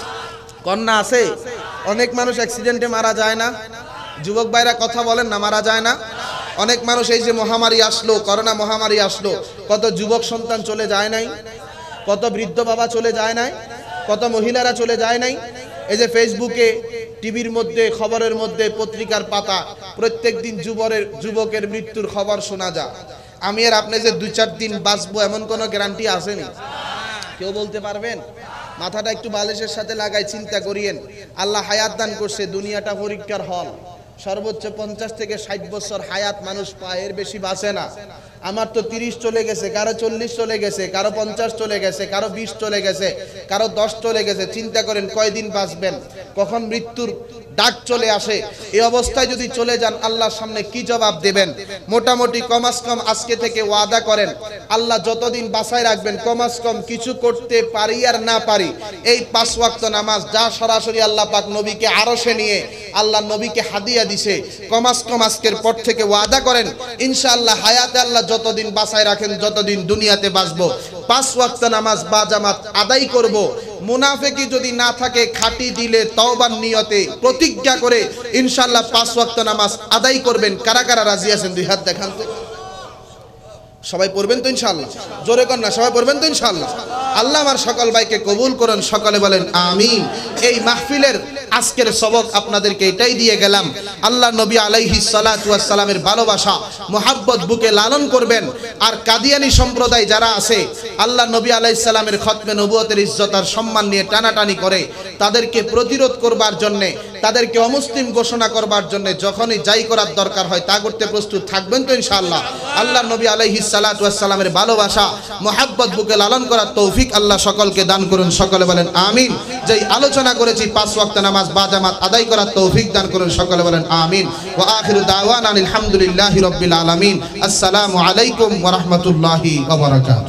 কন্যা আছে? অনেক মানুষ অ্যাক্সিডেন্টে মারা যায় না? যুবক ভাইরা কথা বলেন না, মারা যায় না? অনেক মানুষ, এই যে মহামারী আসলো, করোনা মহামারী আসলো, কত যুবক সন্তান চলে যায় নাই? কত বৃদ্ধ বাবা চলে যায় নাই? কত মহিলারা চলে যায় নাই? এই যে ফেসবুকে, টিভির মধ্যে, খবরের মধ্যে, পত্রিকার পাতা, প্রত্যেক দিন যুবকের মৃত্যুর খবর শোনা যায়। আমি আর আপনি যে 2-4 দিন বাঁচবো এমন কোনো গ্যারান্টি আসেনি? কেউ বলতে পারবেন? মাথাটা একটু বালিশের সাথে লাগাই চিন্তা করিয়েন। আল্লাহ হায়াত দান করছে, দুনিয়াটা পরীক্ষার হল। সর্বোচ্চ 50 থেকে 60 বছর হায়াত মানুষ পায়, এর বেশি বাঁচে না। আমার তো 30 চলে গেছে, কারো 40 চলে গেছে, কারো 50 চলে গেছে, কারো 20 চলে গেছে, কারো 10 চলে গেছে। চিন্তা করেন কয়দিন বাঁচবেন, কখন মৃত্যুর ডাক চলে আসে। এই অবস্থায় যদি চলে যান, আল্লাহর সামনে কি জবাব দেবেন? মোটামুটি কমাস কম আজকে থেকে ওয়াদা করেন, আল্লাহ যতদিন বাঁচায় রাখবেন, কমাস কম কিছু করতে পারি আর না পারি, এই 5 ওয়াক্ত নামাজ যা সরাসরি আল্লাহ পাক নবীকে আরশে নিয়ে আল্লাহ নবীকে হাদিয়া দিছে, কমাস কম আজকের পর থেকে ওয়াদা করেন, ইনশাআল্লাহ হায়াতে আল্লাহ যতদিন বাঁচায় রাখেন, যতদিন দুনিয়াতে বাঁচবো, 5 ওয়াক্ত নামাজ বা জামাত আদায় করব। মুনাফিকি যদি না থাকে, খাঁটি দিলে তওবার নিয়তে প্রতিজ্ঞা করে ইনশাআল্লাহ 5 ওয়াক্ত নামাজ আদায় করবেন। কারা কারা রাজি আছেন? 2 হাত দেখান তো। সবাই পড়বেন তো ইনশাআল্লাহ? জোরে কর না, সবাই পড়বেন তো ইনশাআল্লাহ? আল্লাহ আমার সকল ভাইকে কবুল করুন, সকলে বলেন আমিন। এই মাহফিলের আজকের সবক আপনাদেরকে এটাই দিয়ে গেলাম। আল্লাহ নবী আলাইহিস সালাতু ওয়াস সালামের ভালোবাসা মোহাব্বত বুকে লালন করবেন। আর কাদিয়ানী সম্প্রদায় যারা আছে, আল্লাহ নবী আলাইহিস সালামের খতমে নবুয়তের ইজ্জত আর সম্মান নিয়ে টানাটানি করে, তাদেরকে প্রতিরোধ করবার জন্য, তাদেরকে অমুসলিম ঘোষণা করবার জন্য যখনই যাই করার দরকার হয় তা করতে প্রস্তুত থাকবেন তো ইনশাআল্লাহ? আল্লাহ নবী আলাইহিস সালাতু ওয়াস সালামের ভালোবাসা মোহাব্বত বুকে লালন করার তৌফিক আল্লাহ সকলকে দান করুন, সকলে বলেন আমিন। যেই আলোচনা করেছি 5 ওয়াক্ত নামাজ বা জামাত আদায় করার তৌফিক দান করুন, সকলে বলেন আমিন। ওয়া আখিরু দাওয়ানা আলহামদুলিল্লাহি রাব্বিল আলামিন। আসসালামু আলাইকুম ওয়া রাহমাতুল্লাহি ওয়া বারাকাতুহু।